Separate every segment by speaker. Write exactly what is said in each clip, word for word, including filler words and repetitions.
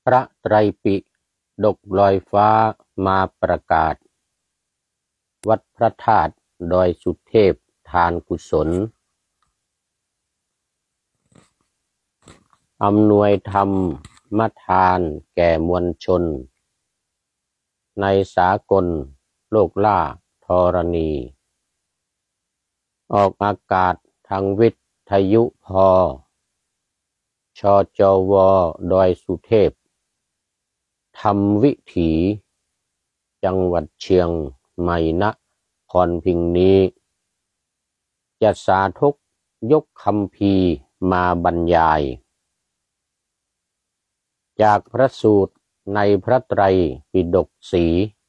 Speaker 1: พระไตรปิฎกลอยฟ้ามาประกาศวัดพระธาตุดอยสุเทพทานกุศลอำนวยธรรมทานแก่มวลชนในสากลโลกล่าธรณีออกอากาศทางวิทยุพชจวดอยสุเทพธรรมวิถีจังหวัดเชียงใหม่นครพิงนี้จะสาธกยกคัมภีร์มาบรรยายจากพระสูตรในพระไตรปิฎกสี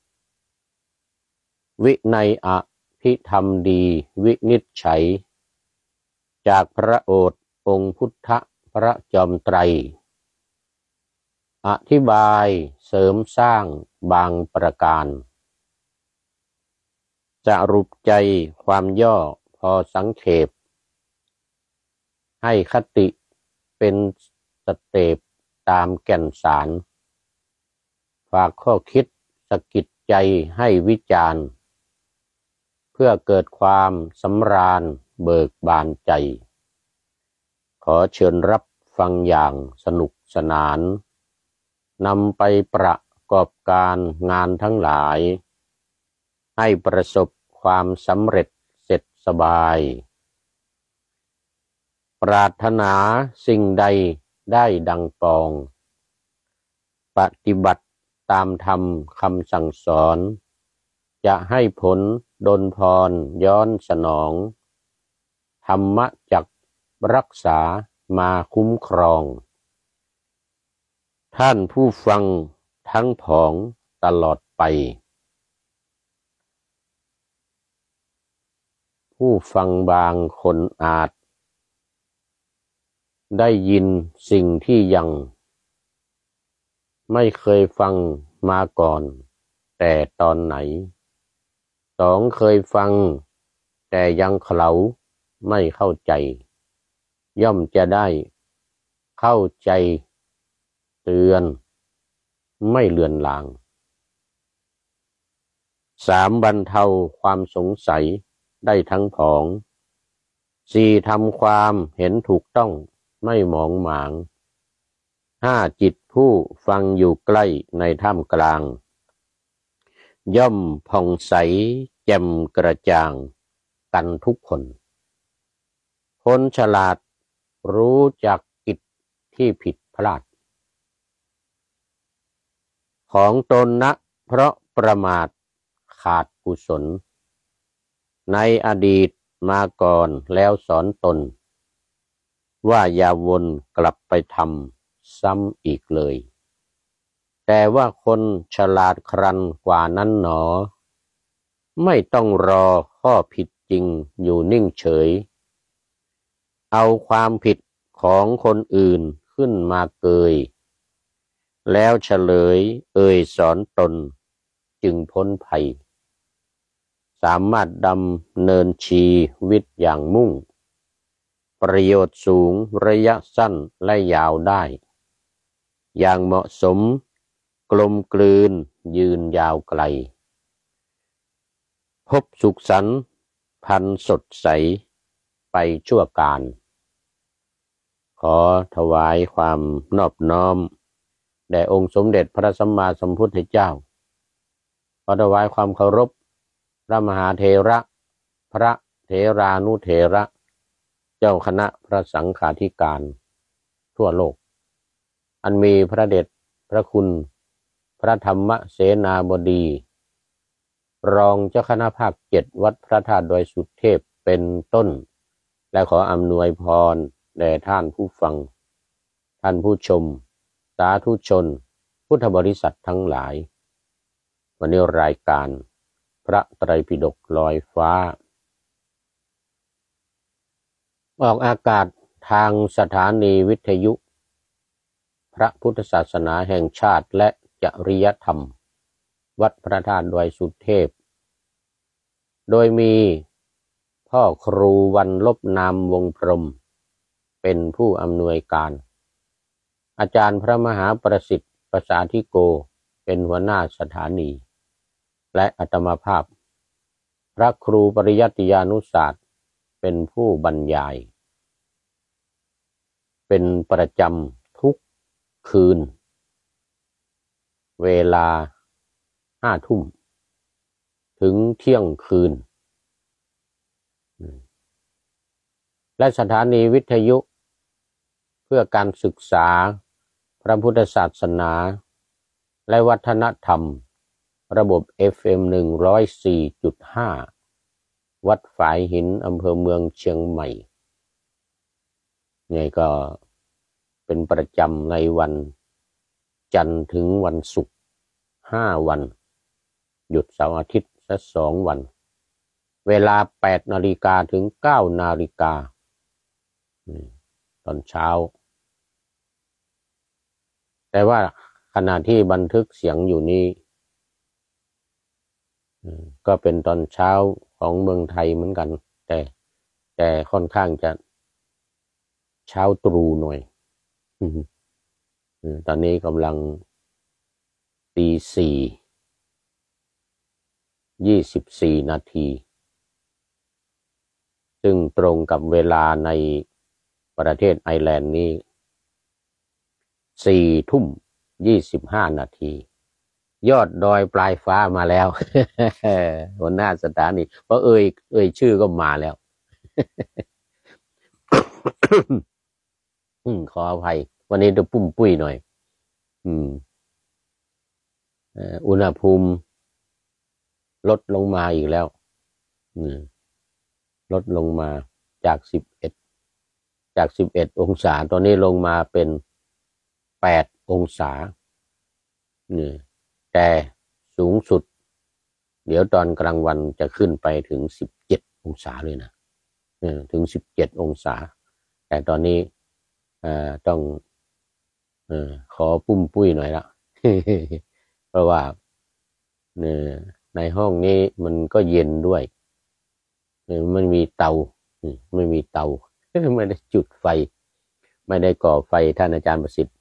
Speaker 1: วินัยอภิธรรมดีวินิจฉัยจากพระโอษฐ์องค์พุทธพระจอมไตรอธิบายเสริมสร้างบางประการจะรุปใจความย่อพอสังเขปให้คติเป็นสเต็ปตามแก่นสารฝากข้อคิดสะกิดใจให้วิจารณ์เพื่อเกิดความสำราญเบิกบานใจขอเชิญรับฟังอย่างสนุกสนานนำไปประกอบการงานทั้งหลายให้ประสบความสำเร็จเสร็จสบายปรารถนาสิ่งใดได้ดังปองปฏิบัติตามธรรมคำสั่งสอนจะให้ผลดลพรย้อนสนองธรรมะจักรักษามาคุ้มครองท่านผู้ฟังทั้งผองตลอดไปผู้ฟังบางคนอาจได้ยินสิ่งที่ยังไม่เคยฟังมาก่อนแต่ตอนไหนสองเคยฟังแต่ยังเขลาไม่เข้าใจย่อมจะได้เข้าใจเตือนไม่เลือนลางสามบรรเทาความสงสัยได้ทั้งผองสี่ทำความเห็นถูกต้องไม่หมองหมางห้าจิตผู้ฟังอยู่ใกล้ในท่ามกลางย่อมผ่องใสแจ่มกระจ่างกันทุกคนคนฉลาดรู้จักกิจที่ผิดพลาดของตนนะเพราะประมาทขาดกุศลในอดีตมาก่อนแล้วสอนตนว่าอย่าวนกลับไปทำซ้ำอีกเลยแต่ว่าคนฉลาดครันกว่านั้นหนอไม่ต้องรอข้อผิดจริงอยู่นิ่งเฉยเอาความผิดของคนอื่นขึ้นมาเกยแล้วเฉลยเอ่ยสอนตนจึงพ้นภัยสามารถดำเนินชีวิตอย่างมุ่งประโยชน์สูงระยะสั้นและยาวได้อย่างเหมาะสมกลมกลืนยืนยาวไกลพบสุขสันต์พันสดใสไปชั่วการขอถวายความนอบน้อมแด่องค์สมเด็จพระสัมมาสัมพุทธเจ้าขอถวายความเคารพพระมหาเถระพระเถรานุเถระเจ้าคณะพระสังฆาธิการทั่วโลกอันมีพระเดชพระคุณพระธรรมเสนาบดีรองเจ้าคณะภาคเจ็ดวัดพระธาตุดอยสุเทพเป็นต้นและขออำนวยพรแด่ท่านผู้ฟังท่านผู้ชมสาธุชนพุทธบริษัททั้งหลายวันนี้รายการพระไตรปิฎกลอยฟ้าออกอากาศทางสถานีวิทยุพระพุทธศาสนาแห่งชาติและจริยธรรมวัดพระธาตุดอยสุเทพโดยมีพ่อครูวันลบนามวงพรหมเป็นผู้อำนวยการอาจารย์พระมหาประสิทธิ์ปสาธิโกเป็นหัวหน้าสถานีและอาตมาภาพพระครูปริยัติยานุศาสตร์เป็นผู้บรรยายเป็นประจำทุกคืนเวลาห้าทุ่มถึงเที่ยงคืนและสถานีวิทยุเพื่อการศึกษาพระพุทธศาสนาและวัฒนธรรมระบบ เอฟ เอ็ม หนึ่งร้อยสี่จุดห้า วัดฝายหินอำเภอเมืองเชียงใหม่นี่ก็เป็นประจำในวันจันทร์ถึงวันศุกร์ห้าวันหยุดเสาร์อาทิตย์สักสองวันเวลาแปดนาฬิกาถึงเก้านาฬิกาตอนเช้าแต่ว่าขณะที่บันทึกเสียงอยู่นี้ก็เป็นตอนเช้าของเมืองไทยเหมือนกันแต่แต่ค่อนข้างจะเช้าตรู่หน่อยตอนนี้กำลังตีสี่ยี่สิบสี่นาทีซึ่งตรงกับเวลาในประเทศไอร์แลนด์นี้สี่ทุ่มยี่สิบห้านาทียอดดอยปลายฟ้ามาแล้วหัวหน้าสถานีเพราะเอ่ยเอ่ยชื่อก็มาแล้ว ขออภัยวันนี้จะปุ้มปุ้ยหน่อยอืมอุณหภูมิลดลงมาอีกแล้วอืมลดลงมาจากสิบเอ็ดจากสิบเอ็ดองศาตอนนี้ลงมาเป็นแปดองศานี่แต่สูงสุดเดี๋ยวตอนกลางวันจะขึ้นไปถึงสิบเจ็ดองศาเลยนะถึงสิบเจ็ดองศาแต่ตอนนี้ต้องขอปุ้มปุ้ยหน่อยละ เพราะว่าในห้องนี้มันก็เย็นด้วยมันมีเตาไม่มีเตาไม่ได้จุดไฟไม่ได้ก่อไฟท่านอาจารย์ประสิทธิ์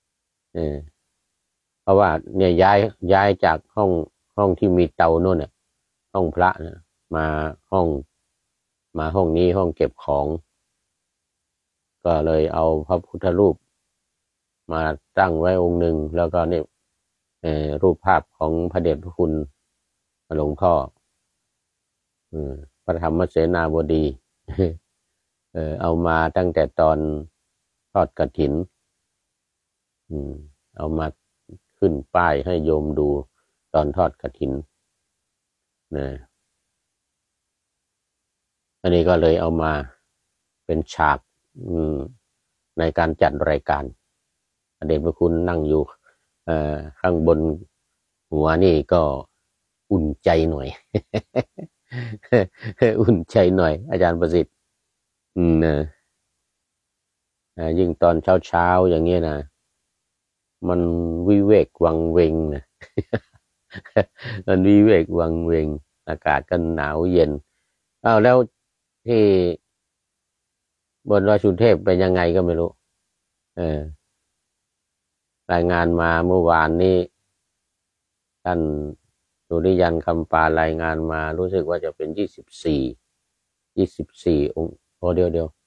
Speaker 1: เพราะว่าเนี่ยย้ายย้ายจากห้องห้องที่มีเตาโน่นน่ะห้องพระนะมาห้องมาห้องนี้ห้องเก็บของก็เลยเอาพระพุทธรูปมาตั้งไว้องค์หนึ่งแล้วก็นี่รูปภาพของพระเดชพระคุณหลวงพ่อพระธรรมเสนาบดีเอามาตั้งแต่ตอนทอดกฐินเอามาขึ้นป้ายให้โยมดูตอนทอดกฐินนะอันนี้ก็เลยเอามาเป็นฉากในการจัดรายการพระเดชพระคุณนั่งอยู่ข้างบนหัวนี่ก็อุ่นใจหน่อย อุ่นใจหน่อยอาจารย์ประสิทธิ์อืมนะยิ่งตอนเช้าๆอย่างเงี้ยนะมันวิเวกวังเวงนะ มันวิเวกวังเวงอากาศก็หนาวเย็นอ้าวแล้วที่บนดอยสุเทพเป็นยังไงก็ไม่รู้เออรายงานมาเมื่อวานนี้ท่านสุริยันคำปารายงานมารู้สึกว่าจะเป็นยี่สิบสี่ยี่สิบสี่องค์โอ้เดียวเดียว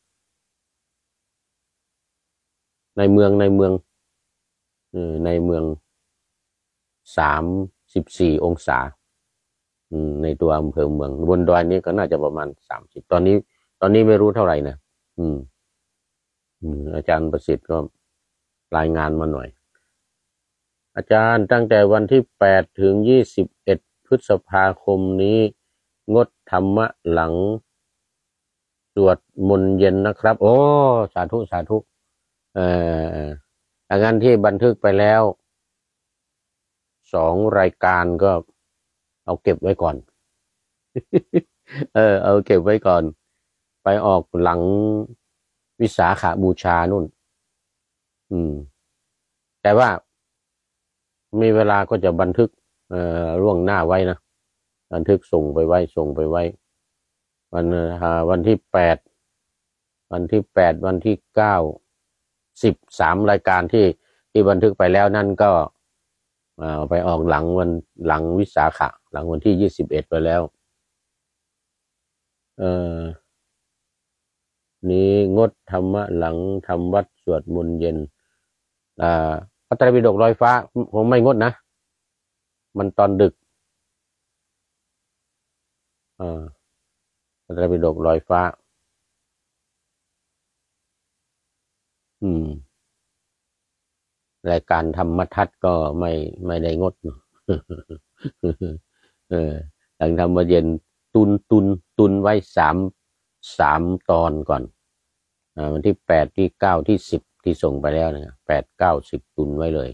Speaker 1: ในเมืองในเมืองเออในเมืองสามสิบสี่องศาในตัวอำเภอเมืองบนดอยนี้ก็น่าจะประมาณสามสิบตอนนี้ตอนนี้ไม่รู้เท่าไหร่นะอืมอาจารย์ประสิทธิ์ก็รายงานมาหน่อยอาจารย์ตั้งแต่วันที่แปดถึงยี่สิบเอ็ดพฤษภาคมนี้งดธรรมะหลังสวดมนต์เย็นนะครับโอ้สาธุสาธุเอ่อดังนั้นที่บันทึกไปแล้วสองรายการก็เอาเก็บไว้ก่อน เออเอาเก็บไว้ก่อนไปออกหลังวิสาขบูชานู่นอืมแต่ว่ามีเวลาก็จะบันทึกเอ่อล่วงหน้าไว้นะบันทึกส่งไปไว้ส่งไปไว้วันวันที่แปดวันที่แปดวันที่เก้าสิบสามรายการที่ที่บันทึกไปแล้วนั่นก็เอาไปออกหลังวันหลังวิสาขะหลังวันที่ยี่สิบเอ็ดไปแล้วเออนี้งดธรรมะหลังทำวัดสวดมนต์เย็นอ่าพระไตรปิฎกลอยฟ้าคงไม่งดนะมันตอนดึกอ่าพระไตรปิฎกลอยฟ้าอืมรายการธรรมทัศน์ก็ไม่ไม่ได้งดเออหลังทำวัดเย็นตุนตุนตุนไว้สามสามตอนก่อนอ่าวันที่แปดที่เก้าที่สิบที่ส่งไปแล้วนะแปดเก้าสิบตุนไว้เลย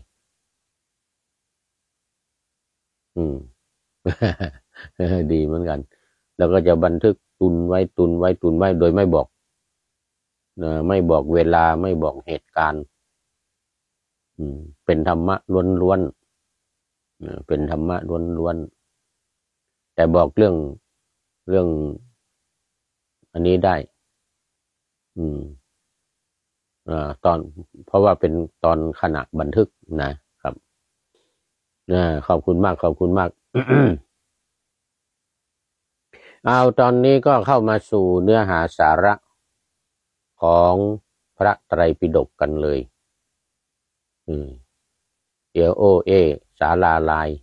Speaker 1: อืม ดีเหมือนกันแล้วก็จะบันทึกตุนไว้ตุนไว้ตุนไว้โดยไม่บอกนะไม่บอกเวลาไม่บอกเหตุการณ์อืมเป็นธรรมะล้วนๆเป็นธรรมะล้วนๆแต่บอกเรื่องเรื่องอันนี้ได้อืมอ่าตอนเพราะว่าเป็นตอนขณะบันทึกนะครับอ่าขอบคุณมากขอบคุณมาก เอาตอนนี้ก็เข้ามาสู่เนื้อหาสาระของพระไตรปิฎกกันเลยอืมเดี๋ยวโอเอสาลาลาย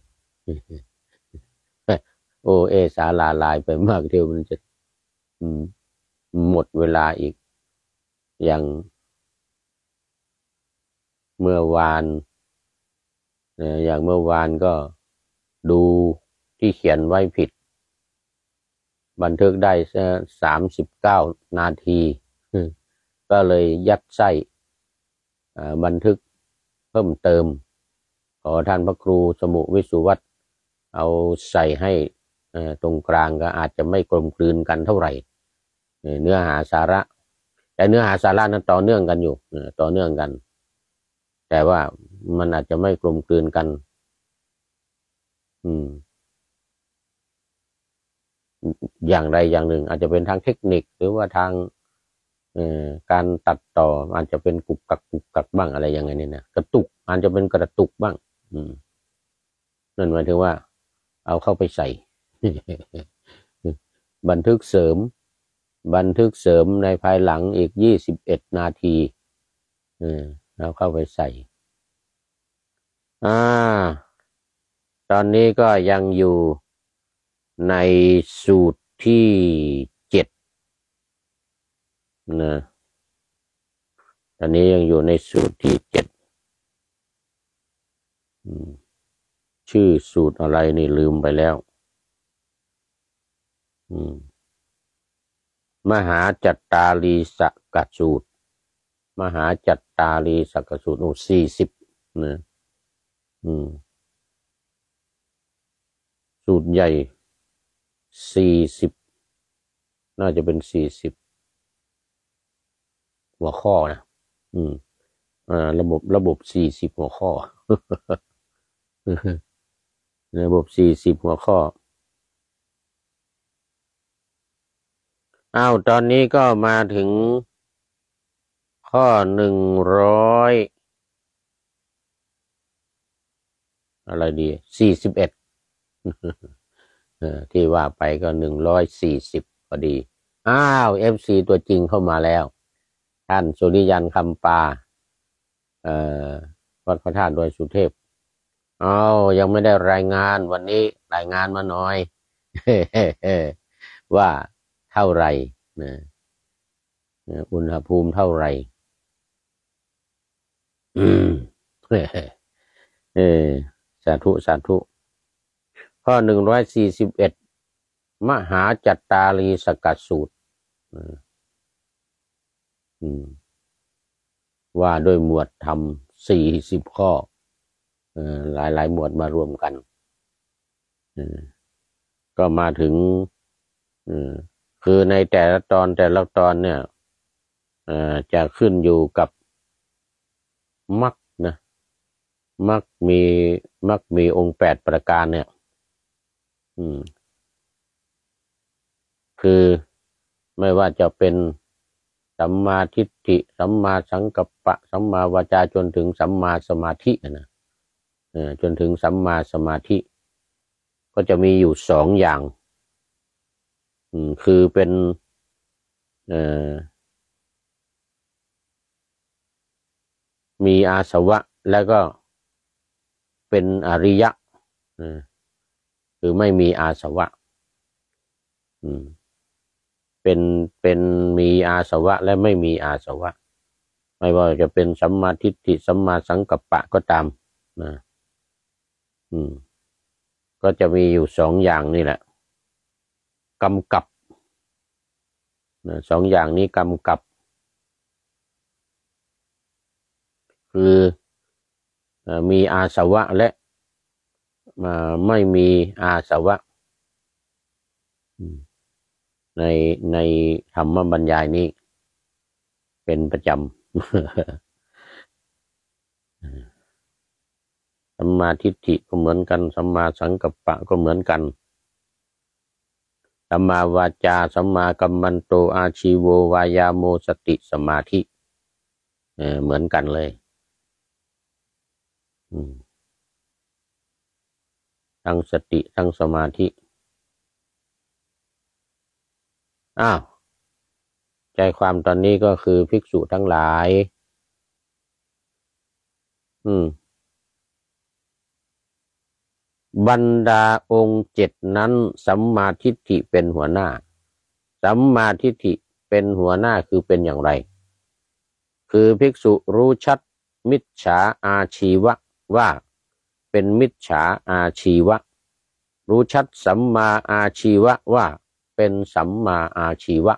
Speaker 1: โอเอสาลาลายไปมากเดียวมันจะหมดเวลาอีกอย่างเมื่อวานอย่างเมื่อวานก็ดูที่เขียนไว้ผิดบันทึกได้สามสิบเก้านาทีก็เลยยัดไส้บันทึกเพิ่มเติมขอท่านพระครูสมุวิสุวัตรเอาใส่ให้ตรงกลางก็อาจจะไม่กลมกลืนกันเท่าไหร่เนื้อหาสาระแต่เนื้อหาสาระนั้นต่อเนื่องกันอยู่ต่อเนื่องกันแต่ว่ามันอาจจะไม่กลมกลืนกันอืมอย่างใดอย่างหนึ่งอาจจะเป็นทางเทคนิคหรือว่าทางเอ่อการตัดต่ออาจจะเป็นกุกกักกุกกักบ้างอะไรอย่างเงี้ยเนี่ยนะกระตุกอาจจะเป็นกระตุกบ้างอืมนั่นหมายถึงว่าเอาเข้าไปใส่ บันทึกเสริมบันทึกเสริมในภายหลังอีกยี่สิบเอ็ดนาทีเออเอาเข้าไปใส่อ่าตอนนี้ก็ยังอยู่ในสูตรที่เจ็ดนะตอนนี้ยังอยู่ในสูตรที่เจ็ดชื่อสูตรอะไรนี่ลืมไปแล้วมหาจัตตาลีสักกสูตรมหาจัตตาลีสักกสูตรโอ้สี่สิบนะอืมสูตรใหญ่สี่สิบน่าจะเป็นสี่สิบหัวข้อนะอืมอ่าระบบระบบสี่สิบหัวข้อ ระบบสี่สิบหัวข้ออ้าวตอนนี้ก็มาถึงข้อหนึ่งร้อยอะไรดีสี่สิบเอ็ดที่ว่าไปก็หนึ่งร้อยสี่สิบพอดีอ้าวเอฟซีตัวจริงเข้ามาแล้วท่านสุริยันคำปาเอ่อวัดพระธาตุดอยสุเทพอ้าวยังไม่ได้รายงานวันนี้รายงานมาหน่อย ว่าเท่าไหร่นะอุณหภูมิเท่าไหร่อืมเออสาธุสาธุข้อหนึ่งร้อยสี่สิบเอ็ดมหาจัตตาลีสกัดสูตรอืมว่าด้วยหมวดธรรมสี่สิบข้อเออหลายหลายหมวดมารวมกันเออก็มาถึงเออคือในแต่ละตอนแต่ละตอนเนี่ยเอ่อจะขึ้นอยู่กับมรรคนะมรรคมีมรรคมีองค์แปดประการเนี่ยอืมคือไม่ว่าจะเป็นสัมมาทิฏฐิสัมมาสังกัปปะสัมมาวาจาจนถึงสัมมาสมาธินะจนถึงสัมมาสมาธิก็จะมีอยู่สองอย่างคือเป็นมีอาสวะแล้วก็เป็นอริยะคือไม่มีอาสวะเป็นเป็นมีอาสวะและไม่มีอาสวะไม่ว่าจะเป็นสัมมาทิฏฐิสัมมาสังกัปปะก็ตามนะอืมก็จะมีอยู่สองอย่างนี่แหละกำกับนะสองอย่างนี้กำกับคือมีอาสวะและไม่มีอาสวะในในธรรมบรรยายนี้เป็นประจำสัมมาทิฏฐิก็เหมือนกันสัมมาสังกัปปะก็เหมือนกันสัมมาวาจาสัมมากัมมันโตอาชีโววายาโมสติสมาธิเออเหมือนกันเลยทั้งสติทั้งสมาธิอ้าวใจความตอนนี้ก็คือภิกษุทั้งหลายอืมบรรดาองค์เจ็ดนั้นสัมมาทิฏฐิเป็นหัวหน้าสัมมาทิฏฐิเป็นหัวหน้าคือเป็นอย่างไรคือภิกษุรู้ชัดมิจฉาอาชีวะว่าเป็นมิจฉาอาชีวะรู้ชัดสัมมาอาชีวะว่าเป็นสัมมาอาชีวะ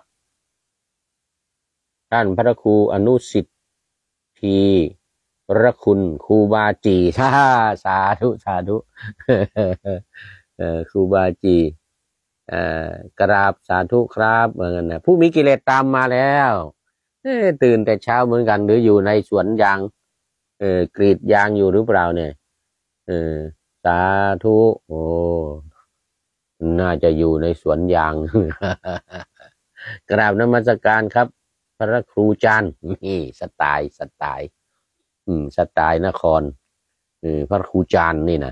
Speaker 1: ท่านพระครูอนุสิทธีรคุณครูบาจีสาสาธุสาธุครูบาจีกราบสาธุครับเหมือนกันนะผู้มีกิเลสตามมาแล้วตื่นแต่เช้าเหมือนกันหรืออยู่ในสวนยางเออกรีดยางอยู่หรือเปล่าเนี่ยเออสาธุโอ้น่าจะอยู่ในสวนยางกราบนมัสการครับพระครูจันทร์นี่สไตล์สไตล์อืมสไตล์นครเออพระครูจันทร์นี่นะ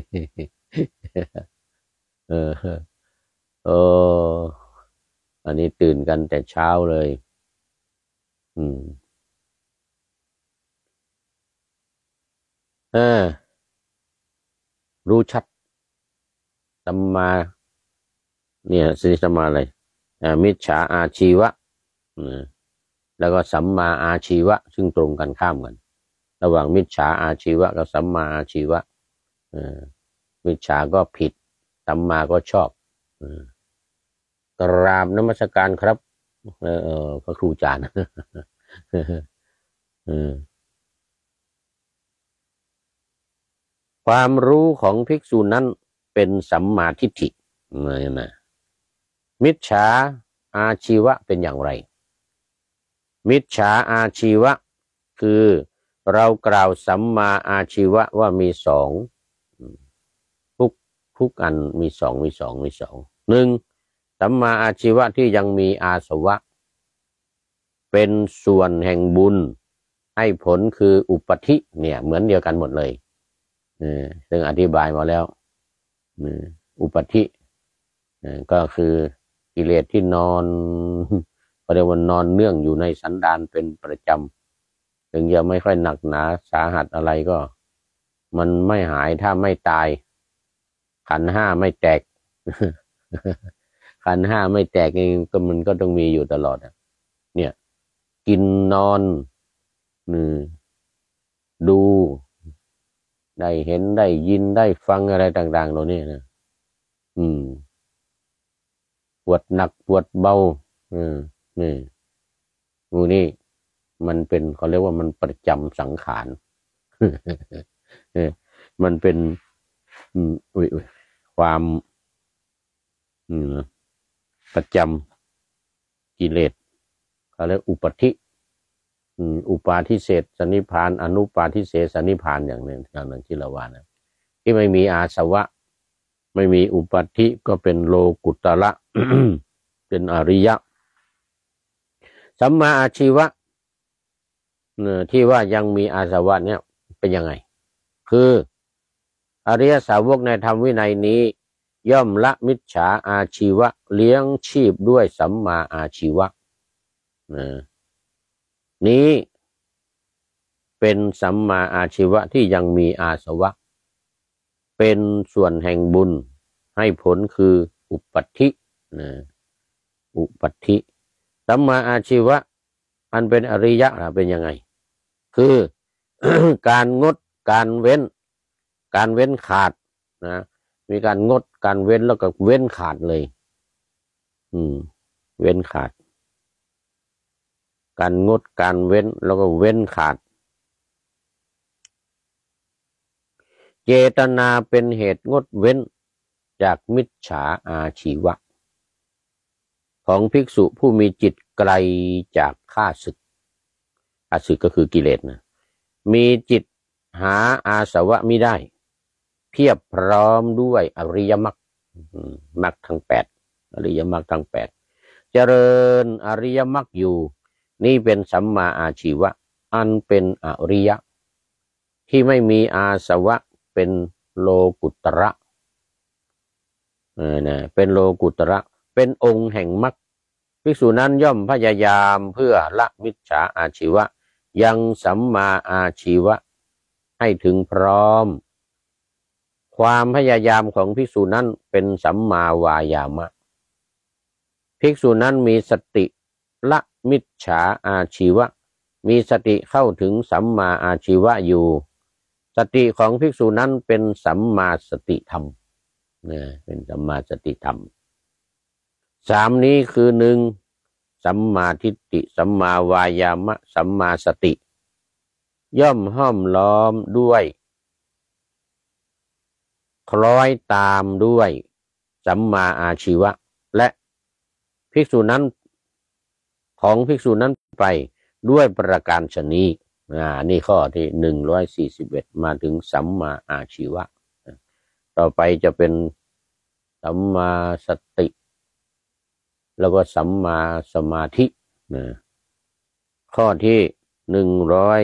Speaker 1: เออเอออันนี้ตื่นกันแต่เช้าเลยอืมเออรู้ชัดสัมมาเนี่ยสิสัมมาอะไรมิจฉาอาชีวะแล้วก็สัมมาอาชีวะซึ่งตรงกันข้ามกันระหว่างมิจฉาอาชีวะกับสัมมาอาชีวะมิจฉาก็ผิดสัมมาก็ชอบกราบนมัสการครับเออพระครูจารย์ความรู้ของภิกษุนั้นเป็นสัมมาทิฏฐินะมิจฉาอาชีวะเป็นอย่างไรมิจฉาอาชีวะคือเรากล่าวสัมมาอาชีวะว่ามีสองทุกทุกอันมีสองมีสองมีสองหนึ่งสัมมาอาชีวะที่ยังมีอาสวะเป็นส่วนแห่งบุญให้ผลคืออุปธิเนี่ยเหมือนเดียวกันหมดเลยซึ่งอธิบายมาแล้วอุปธิก็คือกิเลสที่นอนเรียกว่านอนเนื่องอยู่ในสันดานเป็นประจำถึงยังไม่ค่อยหนักหนาสาหัสอะไรก็มันไม่หายถ้าไม่ตายขันธ์ห้าไม่แตกขันธ์ห้าไม่แตกเองก็มันก็ต้องมีอยู่ตลอดเนี่ยกินนอนดูได้เห็นได้ยินได้ฟังอะไรต่างๆเหล่านี้นะอืมปวดหนักปวดเบาอืมนี่งูนี่มันเป็นเขาเรียกว่ามันประจำสังขารมันเป็นอืมอุ้ยความอืมประจำกิเลสเขาเรียกอุปธิอืมอุปาทิเศษสันนิพานอนุปาทิเศษสันนิพานอย่างนึงอย่างนั้นที่เราว่านะที่ไม่มีอาสวะไม่มีอุปาทิก็เป็นโลกุตระ เป็นอริยะสัมมาอาชีวะที่ว่ายังมีอาสวะเนี่ยเป็นยังไงคืออริยสาวกในธรรมวินัยนี้ย่อมละมิจฉาอาชีวะเลี้ยงชีพด้วยสัมมาอาชีวะนี้เป็นสัมมาอาชีวะที่ยังมีอาสวะเป็นส่วนแห่งบุญให้ผลคืออุปัฏฐินะอุปัฏฐิสัมมาอาชีวะอันเป็นอริยะเป็นยังไงคือ การงดการเว้นการเว้นขาดนะมีการงดการเว้นแล้วก็เว้นขาดเลยอืมเว้นขาดการงดการเว้นแล้วก็เว้นขาดเจตนาเป็นเหตุงดเว้นจากมิจฉาอาชีวะของภิกษุผู้มีจิตไกลจากข้าศึกข้าศึกก็คือกิเลสนะมีจิตหาอาสวะมิได้เพียบพร้อมด้วยอริยมรรคมรรคทั้งแปดอริยมรรคทั้งแปดเจริญอริยมรรคอยู่นี่เป็นสัมมาอาชีวะอันเป็นอริยะที่ไม่มีอาสวะเป็นโลกุตระเออนะเป็นโลกุตระเป็นองค์แห่งมรรคภิกษุนั้นย่อมพยายามเพื่อละมิจฉาอาชีวะยังสัมมาอาชีวะให้ถึงพร้อมความพยายามของภิกษุนั้นเป็นสัมมาวายามะภิกษุนั้นมีสติละมิจฉาอาชีวะมีสติเข้าถึงสัมมาอาชีวะอยู่สติของภิกษุนั้นเป็นสัมมาสติธรรมเนี่ยเป็นสัมมาสติธรรมสามนี้คือหนึ่งสัมมาทิฏฐิสัมมาวายามะสัมมาสติย่อมห้อมล้อมด้วยคล้อยตามด้วยสัมมาอาชีวะและภิกษุนั้นของภิกษุนั้นไปด้วยประการฉะนี้อ่านี่ข้อที่หนึ่งร้อยสี่สิบเอ็ดมาถึงสัมมาอาชีวะต่อไปจะเป็นสัมมาสติแล้วก็สัมมาสมาธินะข้อที่หนึ่งร้อย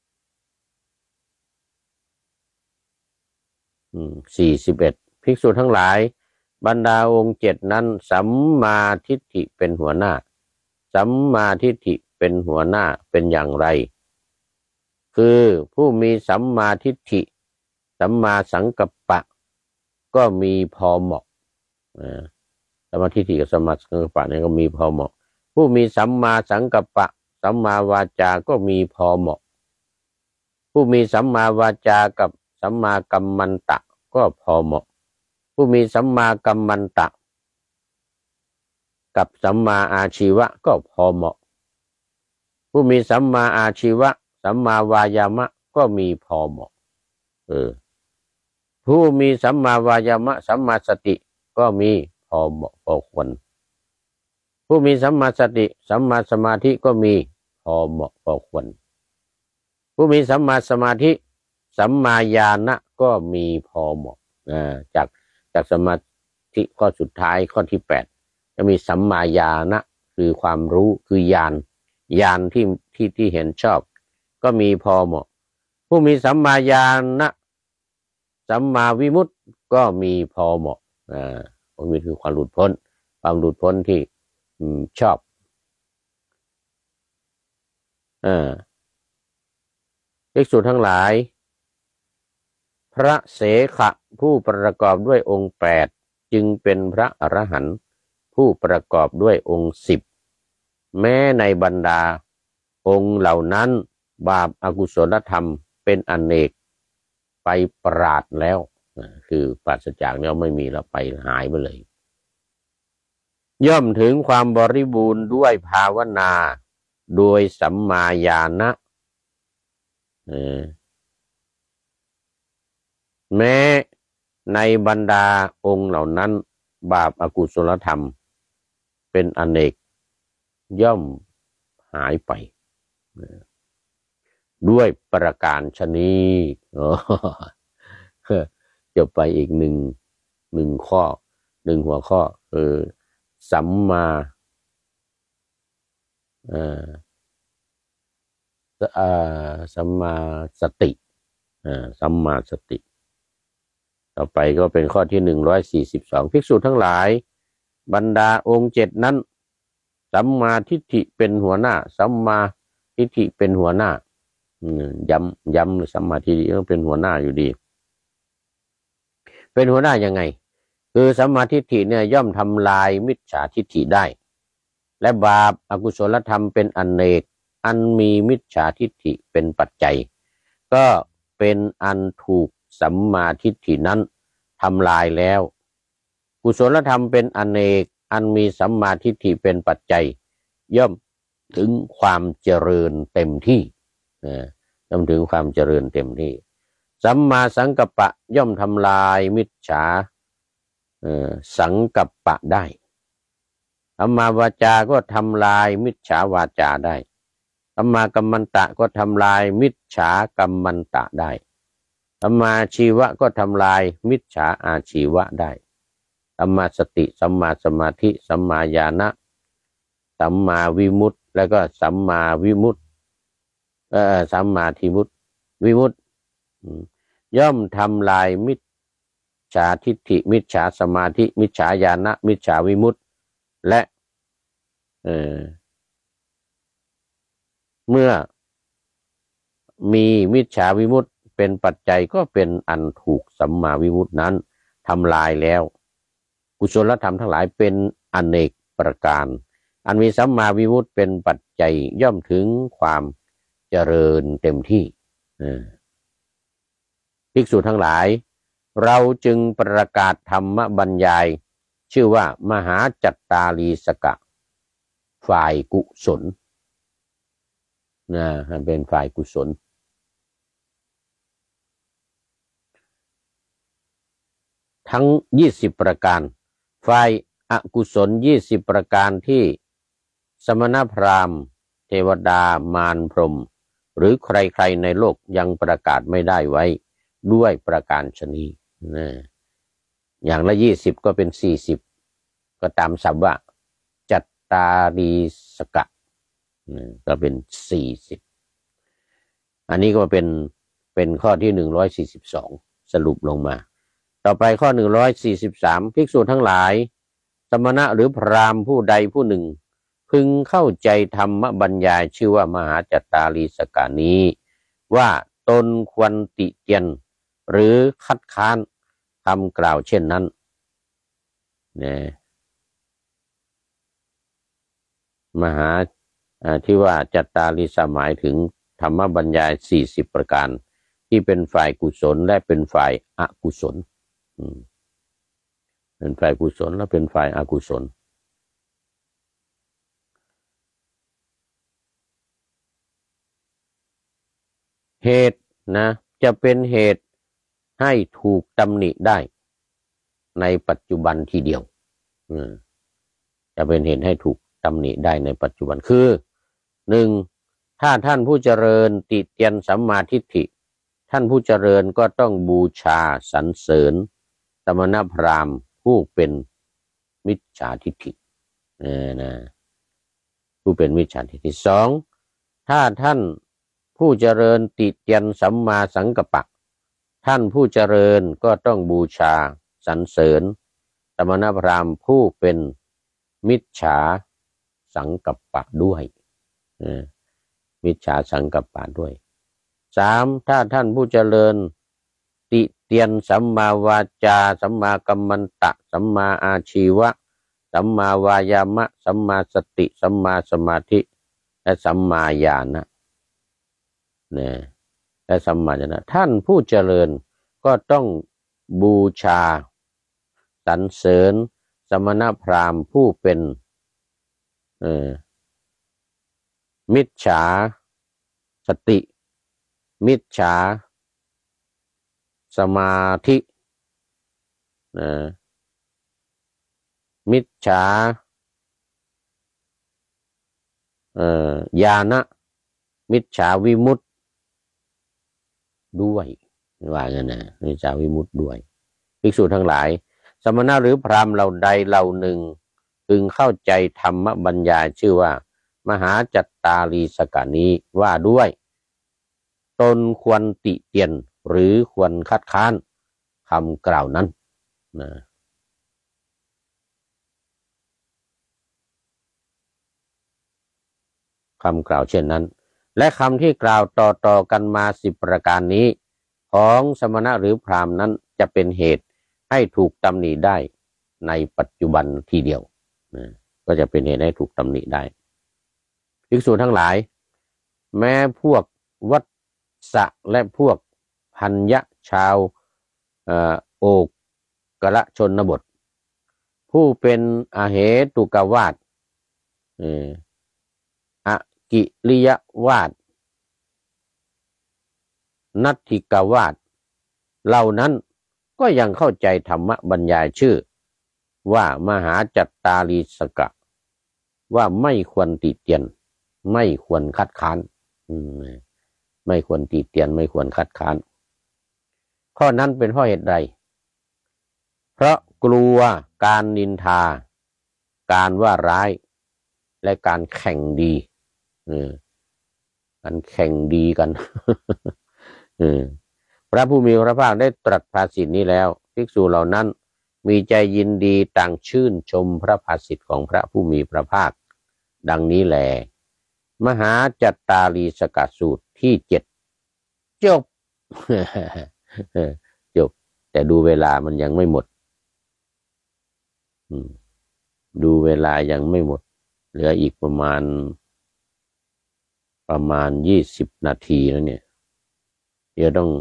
Speaker 1: สี่สิบเอ็ดภิกษุทั้งหลายบรรดาองค์เจ็ดนั้นสัมมาทิฏฐิเป็นหัวหน้าสัมมาทิฏฐิเป็นหัวหน้าเป็นอย่างไรคือผู้มีสัมมาทิฏฐิสัมมาสังกัปปะก็มีพอเหมาะสัมมาทิฏฐิกับสัมมาสังกัปปะนี่ก็มีพอเหมาะผู้มีสัมมาสังกัปปะสัมมาวาจาก็มีพอเหมาะผู้มีสัมมาวาจากับสัมมากัมมันตะก็พอเหมาะผู้มีสัมมากัมมันตะกับสัมมาอาชีวะก็พอเหมาะผู้มีสัมมาอาชีวะสัมมาวายามะก็มีพอเหมาะเออผู้มีสัมมาวายามะสัมมาสติก็มีพอเหมาะพอควรผู้มีสัมมาสติสัมมาสมาธิก็มีพอเหมาะพอควรผู้มีสัมมาสมาธิสัมมาญาณะก็มีพอเหมาะจากจากสมาธิข้อสุดท้ายข้อที่แปดจะมีสัมมาญาณะคือความรู้คือญาณญาณที่ที่ที่เห็นชอบก็มีพอเหมาะผู้มีสัมมาญาณะสัมมาวิมุตติก็มีพอเหมาะอ่าวิมุตติคือความหลุดพ้นความหลุดพ้นที่ชอบอ่าภิกษุทั้งหลายพระเสขะผู้ประกอบด้วยองค์แปดจึงเป็นพระอรหันต์ผู้ประกอบด้วยองค์สิบแม้ในบรรดาองค์เหล่านั้นบาปอกุศลธรรมเป็นอเนกไปปราดแล้วคือปราศจากแล้วไม่มีแล้วไปหายไปเลยย่อมถึงความบริบูรณ์ด้วยภาวนาโดยสัมมาญาณะแม้ในบรรดาองค์เหล่านั้นบาปอกุศลธรรมเป็นอเนกย่อมหายไปด้วยประการฉะนี้จะไปอีกหนึ่งหนึ่งข้อหนึ่งหัวข้อคือสัมมาอ่าอ่าสัมมาสติอ่าสัมมาสติต่อไปก็เป็นข้อที่หนึ่งร้อยสี่สิบสองภิกษุทั้งหลายบรรดาองค์เจ็ดนั้นสัมมาทิฏฐิเป็นหัวหน้าสัมมาทิฏฐิเป็นหัวหน้าย้ำย้ำสัมมาทิฏฐิต้องเป็นหัวหน้าอยู่ดีเป็นหัวหน้ายังไงคือสัมมาทิฏฐิเนี่ยย่อมทำลายมิจฉาทิฏฐิได้และบาปอกุศลธรรมเป็นอเนกอันมีมิจฉาทิฏฐิเป็นปัจจัยก็เป็นอันถูกสัมมาทิฏฐินั้นทำลายแล้วกุศลธรรมเป็นอเนกอันมีสัมมาทิฏฐิเป็นปัจจัยย่อมถึงความเจริญเต็มที่ย่อมถึงความเจริญเต็มที่สัมมาสังกัปปะย่อมทำลายมิจฉาสังกัปปะได้สัมมาวาจาก็ทำลายมิจฉาวาจาได้สัมมากัมมันตะก็ทำลายมิจฉากัมมันตะได้สัมมาชีวะก็ทำลายมิจฉาอาชีวะได้สัมมาสติสัมมาสมาธิสัมมาญาณะสัมมาวิมุตติแล้วก็สัมมาวิมุตติเอ่อสัมมาทิมุตติวิมุตติย่อมทำลายมิจฉาทิฏฐิมิจฉาสมาธิมิจฉาญาณะมิจฉาวิมุตติและเอ่อเมื่อมีมิจฉาวิมุตติเป็นปัจจัยก็เป็นอันถูกสัมมาวิมุตตินั้นทำลายแล้วกุศลธรรมทั้งหลายเป็นอเนกประการอันมีสัมมาวิมุตติเป็นปัจจัยย่อมถึงความเจริญเต็มที่ภิกษุทั้งหลายเราจึงประกาศธรรมบรรยายชื่อว่ามหาจัตตาลีสกะฝ่ายกุศลนะเป็นฝ่ายกุศลทั้งยี่สิบประการฝ่ายอกุศลยี่สิบประการที่สมณพราหมณ์เทวดามารพรหมหรือใครๆในโลกยังประกาศไม่ได้ไว้ด้วยประการชนีนะอย่างละยี่สิบก็เป็นสี่สิบก็ตามศัพท์ว่าจัตตาลีสกะก็เป็นสี่สิบอันนี้ก็เป็นเป็นข้อที่หนึ่งร้อยสี่สิบสองสรุปลงมาต่อไปข้อหนึ่งร้อยสี่สิบสามภิกษุทั้งหลายสมณะหรือพราหมณ์ผู้ใดผู้หนึ่งพึงเข้าใจธรรมบรรยายชื่อว่ามหาจัตตาลีสกะนี้ว่าตนควรติเตียนหรือคัดค้านคำกล่าวเช่นนั้นเนี่ยมหาที่ว่าจัตตาลีสหมายถึงธรรมบรรยายสี่สิบประการที่เป็นฝ่ายกุศลและเป็นฝ่ายอกุศลเป็นฝ่ายกุศลและเป็นฝ่ายอกุศลเหตุนะจะเป็นเหตุให้ถูกตำหนิได้ในปัจจุบันทีเดียวจะเป็นเหตุให้ถูกตำหนิได้ในปัจจุบันคือหนึ่งถ้าท่านผู้เจริญติเตียนสัมมาทิฏฐิท่านผู้เจริญก็ต้องบูชาสรรเสริญสมณพราหมณ์ผู้เป็นมิจฉาทิฏฐินะผู้เป็นมิจฉาทิฏฐิสองถ้าท่านผู้เจริญติเตียนสัมมาสังกัปปะท่านผู้เจริญก็ต้องบูชาสรรเสริญสมณพราหมณ์ผู้เป็นมิจฉาสังกัปปะด้วยมิจฉาสังกัปปะด้วยสามถ้าท่านผู้เจริญติเตียนสัมมาวาจาสัมมากัมมันตะสัมมาอาชีวะสัมมาวายามะสัมมาสติสัมมาสมาธิและสัมมาญาณะเนี่ยและสัมมาญาณะท่านผู้เจริญก็ต้องบูชาสรรเสริญสมณพราหมณ์ผู้เป็นเออมิจฉาสติมิจฉาสมาธินะมิจฉาเอ่อญาณะมิจฉาวิมุตติด้วยว่างั้นนะมิจฉาวิมุตติด้วยภิกษุทั้งหลายสมณะหรือพราหมณ์เหล่าใดเหล่าหนึ่งพึงเข้าใจธรรมบรรยายชื่อว่ามหาจัตตาลีสกนี้ว่าด้วยตนควรติเตียนหรือควรคัดค้านคำกล่าวนั้นนะคำกล่าวเช่นนั้นและคำที่กล่าวต่อๆกันมาสิบประการนี้ของสมณะหรือพราหมณ์นั้นจะเป็นเหตุให้ถูกตำหนิได้ในปัจจุบันทีเดียวนะก็จะเป็นเหตุให้ถูกตำหนิได้ภิกษุทั้งหลายแม้พวกวัฏสะและพวกพัญญะชาวโอกกละชนบทผู้เป็นอเหตุกวาทอกิริยวาทนัตถิกวาทเหล่านั้นก็ยังเข้าใจธรรมบรรยายชื่อว่ามหาจัตตาลีสกะว่าไม่ควรติเตียนไม่ควรคัดค้านไม่ควรติเตียนไม่ควรคัดค้านข้อนั้นเป็นเพราะเหตุใดเพราะกลัวการนินทาการว่าร้ายและการแข่งดีการแข่งดีกันพระผู้มีพระภาคได้ตรัสภาษิตนี้แล้วภิกษุเหล่านั้นมีใจยินดีต่างชื่นชมพระภาษิตของพระผู้มีพระภาคดังนี้แลมหาจัตตาลีสกสูตรที่เจ็ดจบ จบแต่ดูเวลามันยังไม่หมดดูเวลายังไม่หมดเหลืออีกประมาณประมาณยี่สิบนาทีแล้วเนี่ยเดี๋ยวต้อง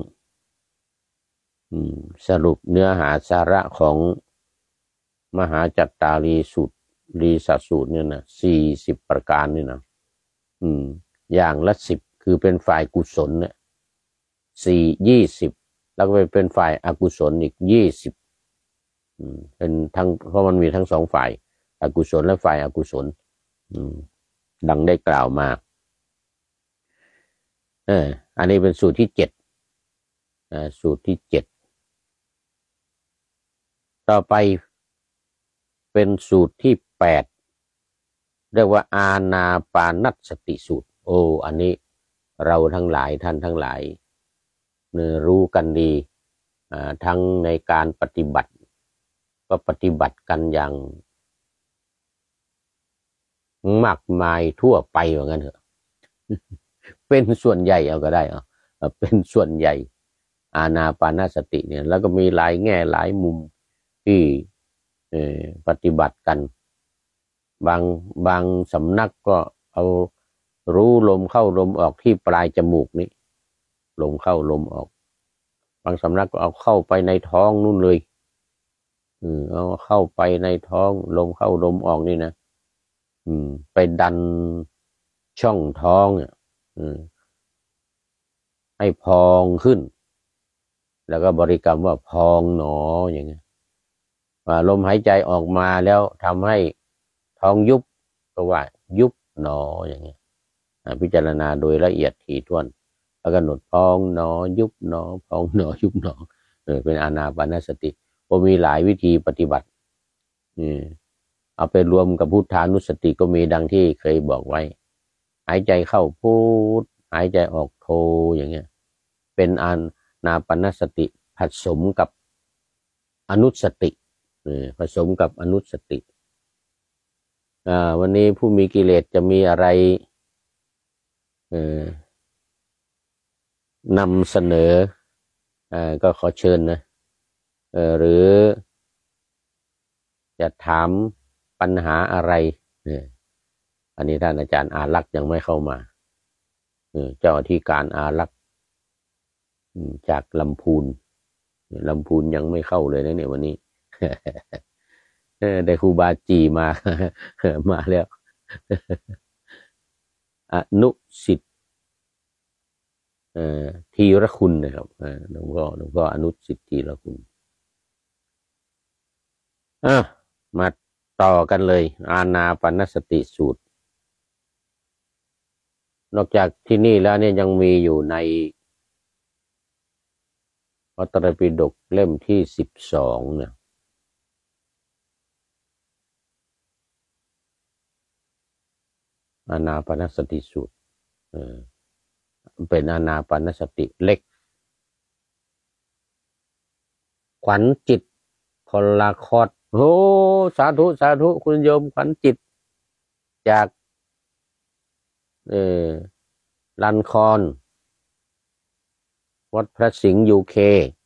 Speaker 1: สรุปเนื้อหาสาระของมหาจัตตาลีสูตรลีสสูตรเนี่ยนะสี่สิบประการนี่นะอืมอย่างละสิบคือเป็นฝ่ายกุศลเนี่ยสี่ยี่สิบแล้วก็เป็นฝ่ายอกุศลอีกยี่สิบอืมเป็นทั้งเพราะมันมีทั้งสองฝ่ายอกุศลและฝ่ายอกุศลอืมดังได้กล่าวมาเอออันนี้เป็นสูตรที่เจ็ดอ่าสูตรที่เจ็ดต่อไปเป็นสูตรที่แปดเรียกว่าอานาปานสติสูตรโอ้อันนี้เราทั้งหลายท่านทั้งหลายเนี่ยรู้กันดีอ่าทั้งในการปฏิบัติก็ปฏิบัติกันอย่างมากมายทั่วไปว่างั้นเถอะเป็นส่วนใหญ่เอาก็ได้อ่ะเป็นส่วนใหญ่อานาปานสติเนี่ยแล้วก็มีหลายแง่หลายมุมที่ปฏิบัติกันบางบางสำนักก็เอารู้ลมเข้าลมออกที่ปลายจมูกนี้ลมเข้าลมออกบางสำนักก็เอาเข้าไปในท้องนู่นเลยอืมเอาเข้าไปในท้องลมเข้าลมออกนี่นะอืมไปดันช่องท้องอ่ะอืมให้พองขึ้นแล้วก็บริกรรมว่าพองหนออย่างเงี้ยว่าลมหายใจออกมาแล้วทำให้ท้องยุบก็ว่ายุบหนออย่างเงี้ยพิจารณาโดยละเอียดถี่ถ้วนแล้วก็กำหนดพองหนอยุบหนอพองหนอยุบหนอเออเป็นอานาปานสติก็มีหลายวิธีปฏิบัติอืมเอาไปรวมกับพุทธานุสติก็มีดังที่เคยบอกไว้หายใจเข้าพุทหายใจออกโทอย่างเงี้ยเป็นอานาปานสติผสมกับอนุสติผสมกับอนุสติอ่าวันนี้ผู้มีกิเลสจะมีอะไรเอ่อนำเสนออ่าก็ขอเชิญนะเออหรือจะถามปัญหาอะไรเนี่ยอันนี้ท่านอาจารย์อารักษ์ยังไม่เข้ามาเออเจ้าที่การอารักษ์จากลำพูนลำพูนยังไม่เข้าเลยนะเนี่ยวันนี้ได้ครูบาจีมามาแล้วอนุสิทธิ์ทีรคุณนะครับหลวงพ่อหลวงพ่ออนุสิทธิ์ทีรคุณอ่ะมาต่อกันเลยอานาปานสติสูตรนอกจากที่นี่แล้วเนี่ยยังมีอยู่ในพระไตรปิฎกเล่มที่สิบสองเนี่ยอานาปานสติสูตรเออเป็นอานาปานสติเล็กขวัญจิตพลคอดโอ้สาธุสาธุคุณโยมขวัญจิตจากเออลันคอนวัดพระสิงห์ยูเค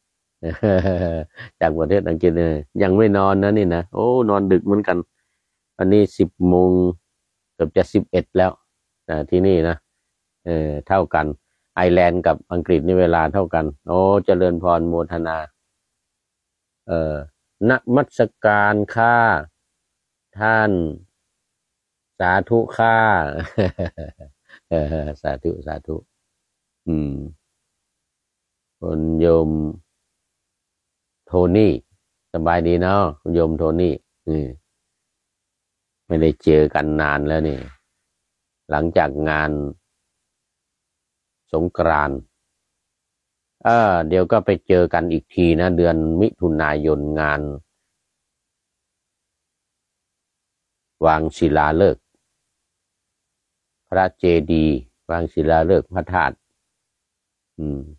Speaker 1: จากประเทศอังกฤษเลยยังไม่นอนนะนี่นะโอ้นอนดึกเหมือนกันวันนี้สิบโมงเกือบจะสิบเอ็ดแล้วนะที่นี่นะเออเท่ากันไอร์แลนด์กับอังกฤษนี่เวลาเท่ากันโอ้เจริญพรโมทนาเอ่อนมัสการค่าท่านสาธุค่าเออสาธุสาธุอืมคุณโยมโทนี่สบายดีเนาะคุณโยมโทนี่อืมไม่ได้เจอกันนานแล้วนี่หลังจากงานสงกรานต์เออเดี๋ยวก็ไปเจอกันอีกทีนะเดือนมิถุนายนงานวางศิลาฤกษ์พระเจดีย์วางศิลาฤกษ์พระธาตุอืม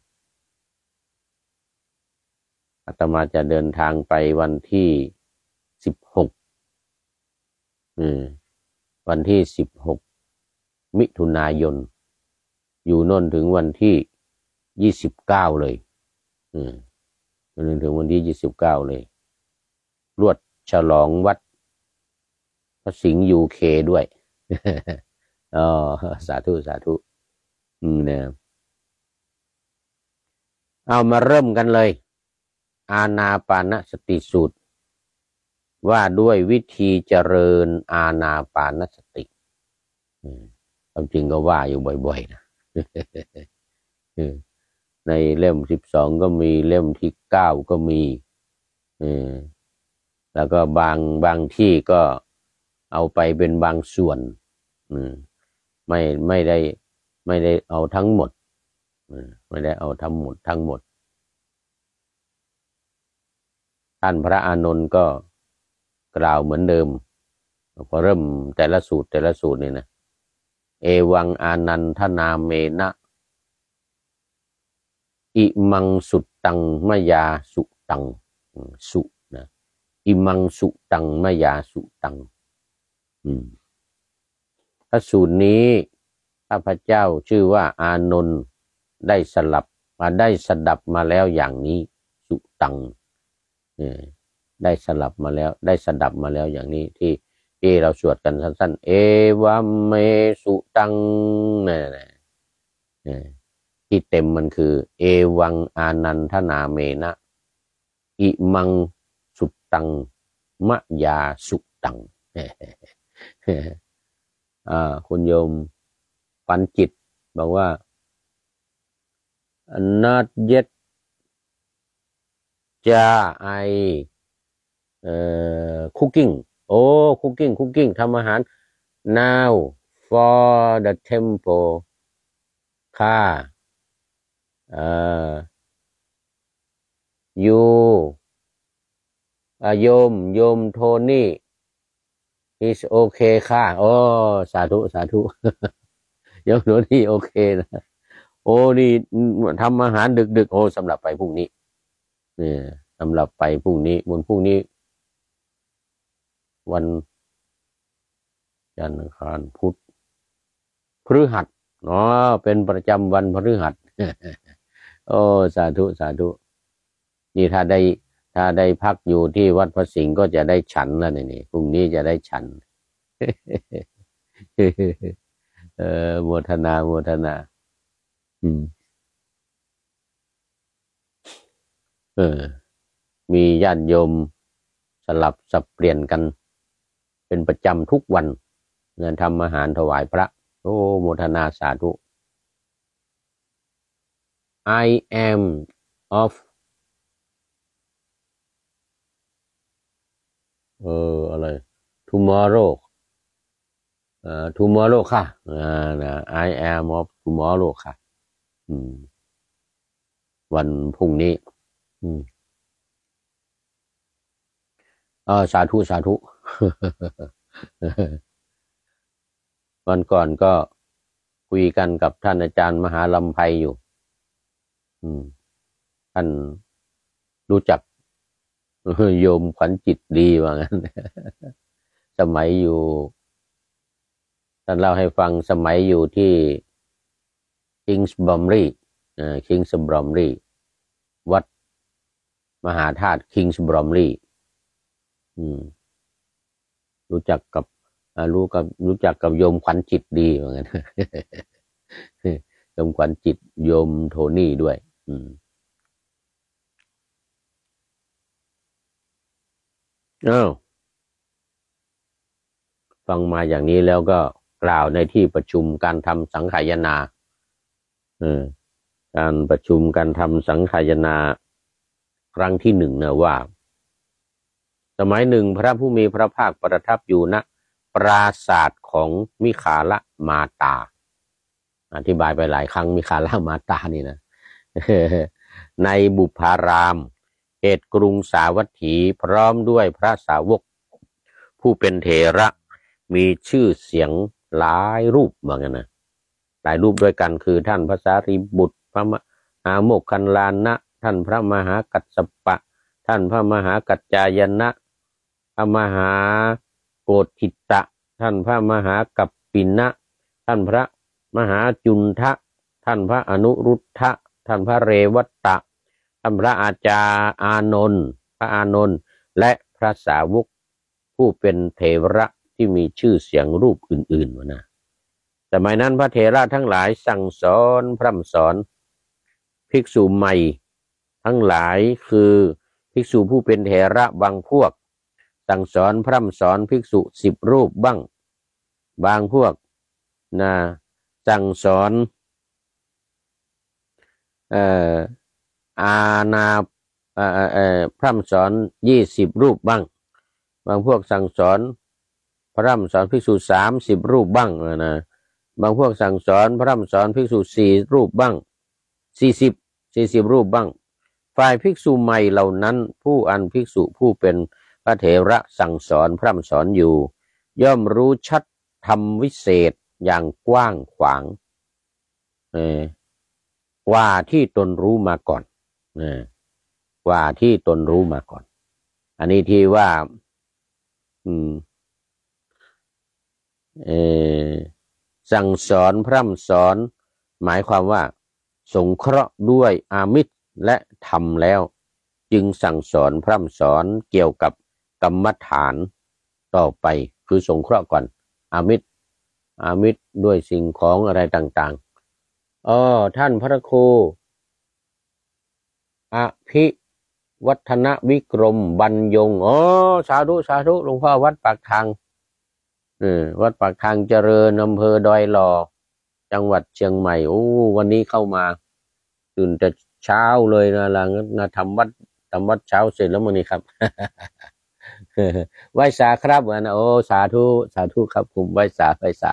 Speaker 1: อาตมาจะเดินทางไปวันที่สิบหกอืมวันที่สิบหกมิถุนายนอยู่โน่นถึงวันที่ยี่สิบเก้าเลยอืมจนถึงวันที่ยี่สิบเก้าเลยรวดฉลองวัดพระสิงห์ยูเคด้วยอ๋อสาธุสาธุอืมเนี่ยเอามาเริ่มกันเลยอานาปานสติสูตรว่าด้วยวิธีเจริญอานาปานสติความจริงก็ว่าอยู่บ่อยๆนะในเล่มสิบสองก็มีเล่มที่เก้าก็มีแล้วก็บางบางที่ก็เอาไปเป็นบางส่วนไม่ไม่ได้ไม่ได้เอาทั้งหมดไม่ได้เอาทั้งหมดทั้งหมดท่านพระอานนท์ก็กล่าวเหมือนเดิมพอเริ่มแต่ละสูตรแต่ละสูตรนี่นะเอวังอานันทนาเมนะอิมังสุตังมยาสุตังสุนะอิมังสุตังมยาสุตังอืมพระสูตรนี้ข้าพเจ้าชื่อว่าอานนท์ได้สลับมาได้สดับมาแล้วอย่างนี้สุตังได้สลับมาแล้วได้สดับมาแล้วอย่างนี้ที่ที่เราสวดกันสั้นๆเอวัมเมสุตังเนี่ยที่เต็มมันคือเอวังอานันทนาเมนะอิมังสุตังมะยาสุตังอ่าคุณโยมปันจิตบอกว่า not yet จะ I เอ่อ cooking โอ้ cooking cooking ทำอาหาร now for the temple ค่ะเอ่อ you โยมโยมโทนี่ is okay ค่ะโอ้สาธุสาธุโยมโทนี่โอเคนะโอ้นี่ทำอาหารดึกๆโอ้สำหรับไปพรุ่งนี้เนี่ยสำหรับไปพรุ่งนี้วันพรุ่งนี้วันจันทร์อังคารพุธพฤหัสเนาะเป็นประจำวันพฤหัสโอ้สาธุสาธุนี่ถ้าได้ถ้าได้พักอยู่ที่วัดพระสิงห์ก็จะได้ฉันแล้วนี่พรุ่งนี้จะได้ฉันเออโมทนาโมทนาอืมเออมีญาติโยมสลับสับเปลี่ยนกันเป็นประจำทุกวันเงินทำอาหารถวายพระโอ้โมทนาสาธุ I am of เอออะไร tomorrow เอ่อ tomorrow ค่ะอ่านะ I am of tomorrow ค่ะอืมวันพรุ่งนี้อืมเออสาธุสาธุวันก่อนก็คุยกันกับท่านอาจารย์มหาลำไพอยู่อืมท่านรู้จักโยมขวัญจิตดีว่างั้น สมัยอยู่ท่านเล่าให้ฟังสมัยอยู่ที่คิงส์บรอมรีอ่าคิงส์บรอมรีวัดมหาธาตุคิงส์บรอมรีอืมรู้จักกับรู้กับรู้จักกับโยมขวัญจิตดีว่างั้น โยมขวัญจิตโยมโทนี่ด้วยอืมอ้าวฟังมาอย่างนี้แล้วก็กล่าวในที่ประชุมการทำสังขายนาเออการประชุมการทำสังขายนาครั้งที่หนึ่งนะว่าสมัยหนึ่งพระผู้มีพระภาคประทับอยู่ณปราศาสตร์ของมิคาละมาตาอธิบายไปหลายครั้งมิคาละมาตานี่นะ ในบุพารามเขตกรุงสาวัตถีพร้อมด้วยพระสาวกผู้เป็นเถระมีชื่อเสียงหลายรูปเหมือนกันนะหลายรูปด้วยกันคือท่านพระสารีบุตรพระมหาโมคคัลลานะท่านพระมหากัสสปะท่านพระมหากัจจายนะพระมหาโกฏฐิตะท่านพระมหากัปปินะท่านพระมหาจุนทะท่านพระอนุรุทธะท่านพระเรวัตตะท่านพระอาจารย์อานนท์พระอานนท์และพระสาวกผู้เป็นเถระที่มีชื่อเสียงรูปอื่นๆวะนะสมัยนั้นพระเถระทั้งหลายสั่งสอนพร่ำสอนภิกษุใหม่ทั้งหลายคือภิกษุผู้เป็นเถระบางพวกสั่งสอนพร่ำสอนภิกษุสิบรูปบ้างบางพวกนะสั่งสอนเอ่ออาณาเอ่อเอ่อพร่ำสอนยี่สิบรูปบ้างบางพวกสั่งสอนพร่ำสอนภิกษุสามสิบรูปบ้างนะบางพวกสั่งสอนพร่ำสอนภิกษุสี่รูปบ้างสี่สิบสี่สิบรูปบ้างฝ่ายภิกษุใหม่เหล่านั้นผู้อันภิกษุผู้เป็นพระเถระสั่งสอนพร่ำสอนอยู่ย่อมรู้ชัดธรรมวิเศษอย่างกว้างขวางเออกว่าที่ตนรู้มาก่อนเออกว่าที่ตนรู้มาก่อนอันนี้ที่ว่าอืมเออสั่งสอนพร่ำสอนหมายความว่าสงเคราะห์ด้วยอามิตรและธรรมแล้วจึงสั่งสอนพร่ำสอนเกี่ยวกับกรรมฐานต่อไปคือสงเคราะห์ก่อนอามิตรอามิตรด้วยสิ่งของอะไรต่างๆอ๋อท่านพระครูอภิวัฒนวิกรมบรรยงอ๋อสาธุสาธุหลวงพ่อวัดปากทางเออวัดปากทางเจริญอำเภอดอยหล่อจังหวัดเชียงใหม่โอ้วันนี้เข้ามาตื่นแต่เช้าเลยนะหลังนะทำวัดทำวัดเช้าเสร็จแล้วมื้อนี้ครับ ไหว้สาครับนะโอ้สาธุสาธุครับผมไหว้สาไหว้สา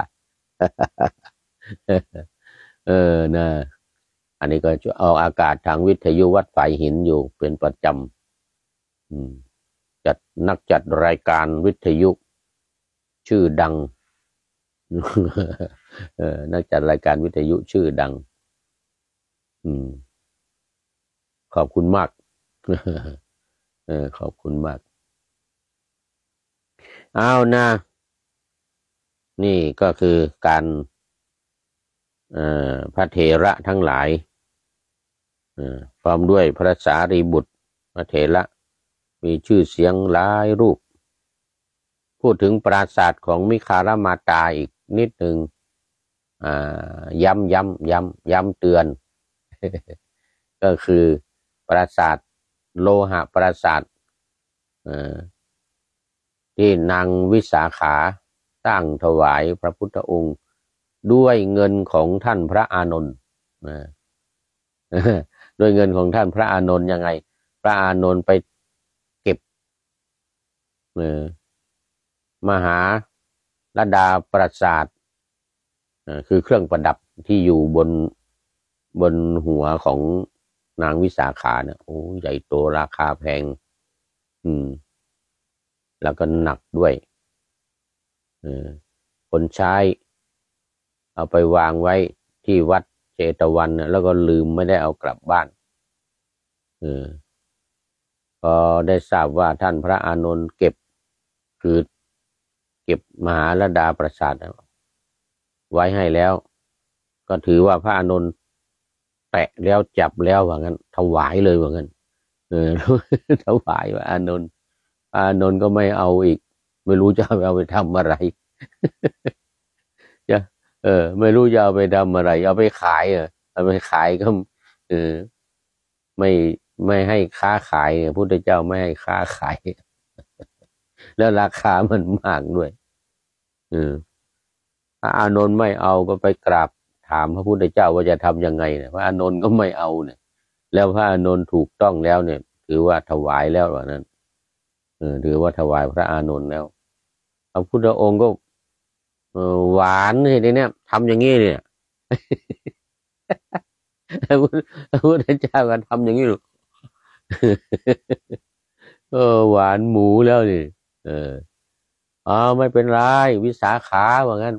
Speaker 1: เออนะอันนี้ก็ออกอากาศทางวิทยุวัดฝายหินอยู่เป็นประจำอืมจัดนักจัดรายการวิทยุชื่อดัง เออนักจัดรายการวิทยุชื่อดังอืมขอบคุณมาก เออขอบคุณมากเอานะนี่ก็คือการเอ่อพระเถระทั้งหลายเอ่อพร้อมด้วยพระสารีบุตรพระเถระมีชื่อเสียงหลายรูปพูดถึงปราสาทของมิคาลมาตาอีกนิดหนึ่งอ่าย้ำย้ำย้ำย้ำเตือน ก็คือปราสาทโลหะปราสาทที่นางวิสาขาสร้างถวายพระพุทธองค์ด้วยเงินของท่านพระอานนท์ด้วยเงินของท่านพระอานนท์ยังไงพระอานนท์ไปเก็บมหาลดาปราสาทคือเครื่องประดับที่อยู่บนบนหัวของนางวิสาขาเนี่ยโอ้ใหญ่โตราคาแพงอืมแล้วก็หนักด้วยเออคนใช้เอาไปวางไว้ที่วัดเชตวันนะแล้วก็ลืมไม่ได้เอากลับบ้านเออพอได้ทราบว่าท่านพระอานนท์เก็บคือเก็บมหาลดาประสาทไว้ให้แล้วก็ถือว่าพระอานนท์แตะแล้วจับแล้วว่างั้นถวายเลยว่างั้นเออ ถวายว่าอานนท์อานนท์ก็ไม่เอาอีกไม่รู้จะเอาไปทำอะไรจะเออไม่รู้จะเอาไปทำอะไรเอาไปขายเหรอเอาไปขายก็เออไม่ไม่ให้ค้าขายพระพุทธเจ้าไม่ให้ค้าขายแล้วราคามันมากด้วยเออพระอานนท์ไม่เอาก็ไปกราบถามพระพุทธเจ้าว่าจะทำยังไงเนี่ยพระอานนท์ก็ไม่เอาเนี่ยแล้วพระอานนท์ถูกต้องแล้วเนี่ยถือว่าถวายแล้วว่านั้นเออถือว่าถวายพระอานนท์แล้วพระพุทธองค์ก็เออหวานทีนี้ทำอย่างนี้เนี่ยพระพุทธเจ้าก็ทำอย่างนี้หรอเออหวานหมูแล้วนี่เอออ๋อไม่เป็นไรวิสาขาว่างั้น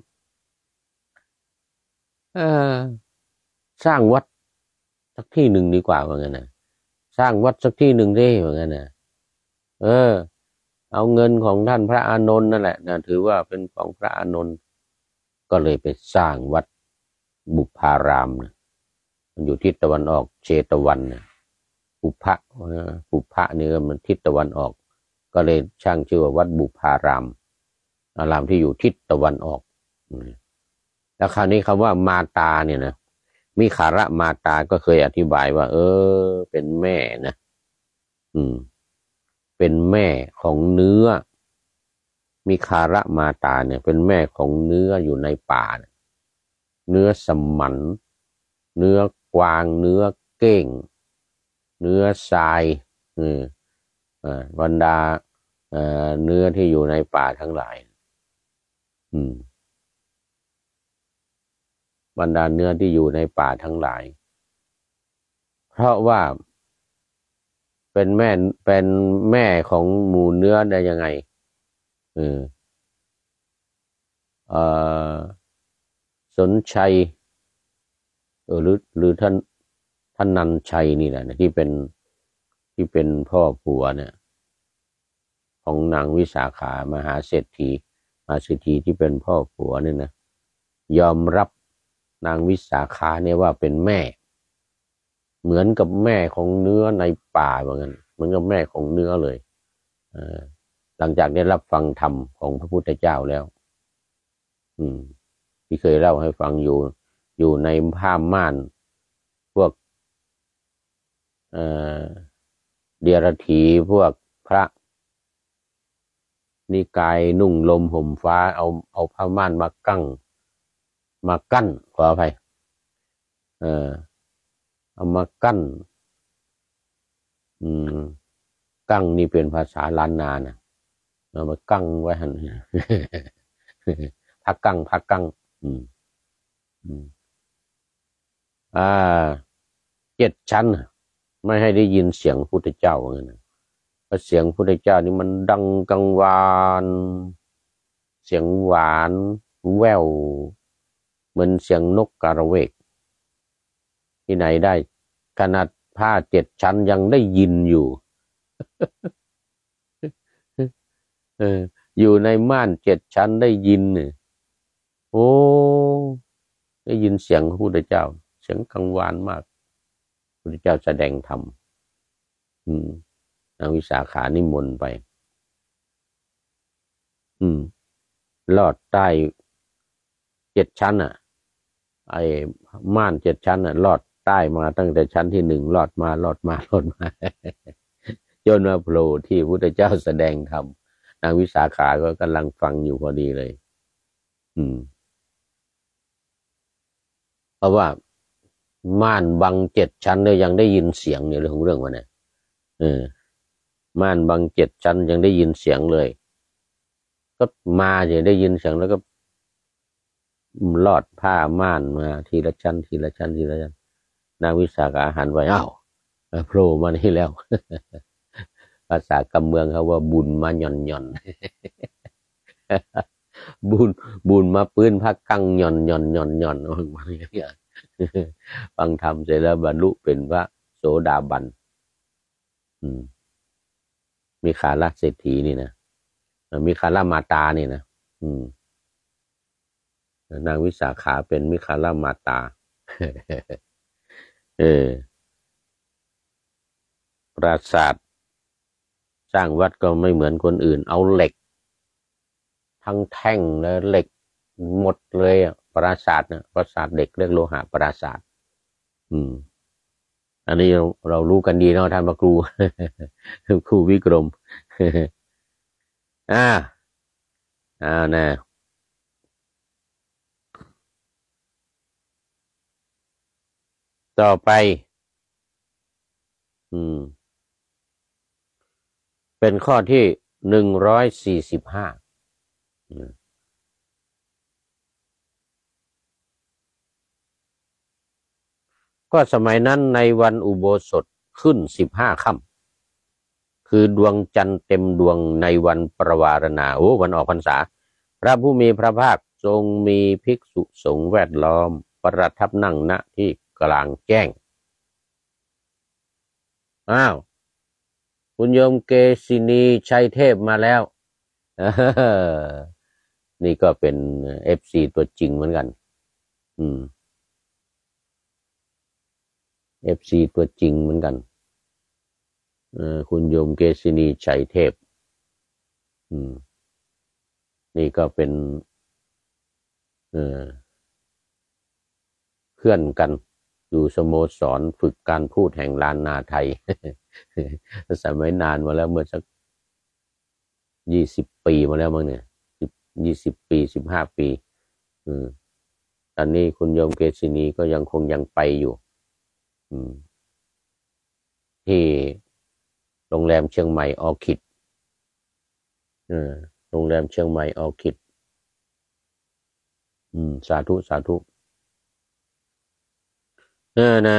Speaker 1: เออสร้างวัดสักที่หนึ่งดีกว่าว่างั้นนะสร้างวัดสักที่หนึ่งได้ว่างั้นนะเออเอาเงินของท่านพระอานนท์นั่นแหละนะถือว่าเป็นของพระอานนท์ก็เลยไปสร้างวัดบุพารามนะมันอยู่ทิศตะวันออกเชตวันนะปุพะปุพะนี่ก็มันทิศตะวันออกก็เลยช่างชื่อว่าวัดบุพารามอารามที่อยู่ทิศตะวันออกแล้วคราวนี้คำว่ามาตาเนี่ยนะมิขาระมาตาก็เคยอธิบายว่าเออเป็นแม่นะอืมเป็นแม่ของเนื้อมิขาระมาตาเนี่ยเป็นแม่ของเนื้ออยู่ในป่าเนื้อสมันเนื้อกวางเนื้อเก้งเนื้อทรายอืมอ่าบรรดาเอ่อเนื้อที่อยู่ในป่าทั้งหลายอืมบรรดาเนื้อที่อยู่ในป่าทั้งหลายเพราะว่าเป็นแม่เป็นแม่ของหมูเนื้อได้ยังไงเออเอ่อสนชัยเออหรือหรือท่านท่านนันชัยนี่แหละนะที่เป็นที่เป็นพ่อผัวเนี่ยของนางวิสาขามหาเศรษฐีมหาเศรษฐีที่เป็นพ่อผัวเนี่ยนะยอมรับนางวิสาขาเนี่ยว่าเป็นแม่เหมือนกับแม่ของเนื้อในป่าเหมือนกันเหมือนกับแม่ของเนื้อเลยหลังจากได้รับฟังธรรมของพระพุทธเจ้าแล้วอืมที่เคยเล่าให้ฟังอยู่อยู่ในผ้าม่านพวกเอ่อเดียรถีพวกพระนิกายนุ่งลมห่มฟ้าเอาเอาผ้าม่านมากั้งมากั้นขออภัยเออเอามากั้นอืมกั้งนี่เป็นภาษาล้านนานะเอามากั้งไว้หันพักกั้งพักกั้งอืมอืมอ่าเจ็ดชั้นไม่ให้ได้ยินเสียงพุทธเจ้าเหมือนกันเพราะเสียงพุทธเจ้านี่มันดังกังวานเสียงหวานแว่วเหมือนเสียงนกกระเวกที่ไหนได้ขนาดผ้าเจ็ดชั้นยังได้ยินอยู่เอออยู่ในม่านเจ็ดชั้นได้ยินเนี่ยโอ้ได้ยินเสียงพระพุทธเจ้าเสียงกังวานมากพระพุทธเจ้าแสดงธรรมอืมนางวิสาขานิมนต์ไปอืมลอดใต้เจ็ดชั้นอ่ะไอ้ม่านเจ็ดชั้นอ่ะลอดใต้มาตั้งแต่ชั้นที่หนึ่งลอดมาลอดมาลอดมาจนมาโผล่ที่พระพุทธเจ้าแสดงธรรมนางวิสาขาก็กำลังฟังอยู่พอดีเลยอืมเพราะว่าม่านบังเจ็ดชั้นเนี่ยยังได้ยินเสียงเนี่ยเรื่องของเรื่องวะเนี่ยเออม่านบังเจ็ดชั้นยังได้ยินเสียงเลยก็มาจะได้ยินเสียงแล้วก็ลอดผ้าม่านมาทีละชั้นทีละชั้นทีละชั้นนางวิสาขาหันไปอ้าวโผล่มานี่แล้วภาษากำเมืองเขาว่าบุญมาหย่อนหย่อนบุญบุญมาปื้นพักกังหย่อนหย่อนหย่อนหย่อนออกมาอย่างเงี้ยฟังธรรมเสร็จแล้วบรรลุเป็นพระโสดาบันอืมมีขาลเศรษฐีนี่นะมีคารามาตานี่นะอืมนางวิสาขาเป็นมิคารามาตา เออปราสาทสร้างวัดก็ไม่เหมือนคนอื่นเอาเหล็กทั้งแท่งเลยเหล็กหมดเลยอ่ะปราสาทนะปราสาทเด็กเรียกโลหะปราสาทอืมอันนี้เราเรารู้กันดีเนาะท่านพระครู ครูวิกรม อ่าอ่านะต่อไปอืมเป็นข้อที่หนึ่งร้อยสี่สิบห้าก็สมัยนั้นในวันอุโบสถขึ้นสิบห้าค่ำคือดวงจันทร์เต็มดวงในวันประวารณาโอ้วันออกพรรษาพระผู้มีพระภาคทรงมีภิกษุสงฆ์แวดล้อมประทับนั่งณที่กลางแจ้งอ้าวคุณโยมเกษินีชัยเทพมาแล้ว นี่ก็เป็นเอฟซีตัวจริงเหมือนกันอืมเอฟซีตัวจริงเหมือนกันเออคุณโยมเกษินีชัยเทพอืมนี่ก็เป็นเออเพื่อนกันอยู่สโมสรฝึกการพูดแห่งล้านนาไทย สมัยนานมาแล้วเมื่อสักยี่สิบปีมาแล้วมั้งเนี่ยสิบยี่สิบปีสิบห้าปีอืมตอนนี้คุณโยมเกษินีก็ยังคงยังไปอยู่อืมที่โรงแรมเชียงใหม่ออคิดเออโรงแรมเชียงใหม่ออคิดอืมสาธุสาธุเออนะ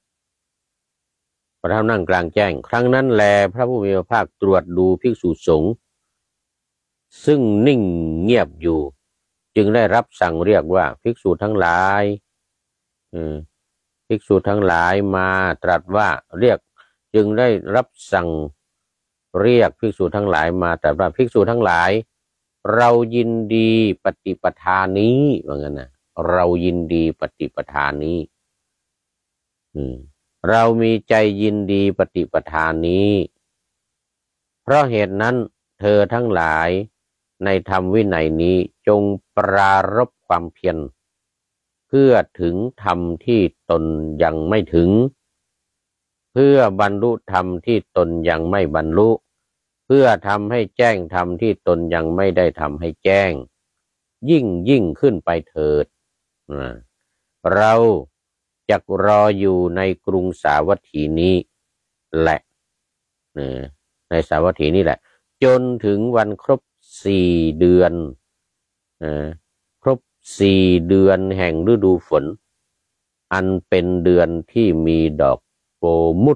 Speaker 1: ประทับนั่งกลางแจ้งครั้งนั้นแลพระผู้มีพระภาคตรวจดูภิกษุสงฆ์ซึ่งนิ่งเงียบอยู่จึงได้รับสั่งเรียกว่าภิกษุทั้งหลายเออภิกษุทั้งหลายมาตรัสว่าเรียกจึงได้รับสั่งเรียกภิกษุทั้งหลายมาตรัสว่าภิกษุทั้งหลายเรายินดีปฏิปทานี้ว่างั้นนะเรายินดีปฏิปทานี้อืมเรามีใจยินดีปฏิปทานี้เพราะเหตุนั้นเธอทั้งหลายในธรรมวินัยนี้จงปรารภความเพียรเพื่อถึงธรรมที่ตนยังไม่ถึงเพื่อบรรลุธรรมที่ตนยังไม่บรรลุเพื่อทำให้แจ้งธรรมที่ตนยังไม่ได้ทำให้แจ้งยิ่งยิ่งขึ้นไปเถิดเราจักรออยู่ในกรุงสาวัตถีนี้แหละในสาวัตถีนี่แหละจนถึงวันครบสี่เดือนครบสี่เดือนแห่งฤดูฝนอันเป็นเดือนที่มีดอกโกมุต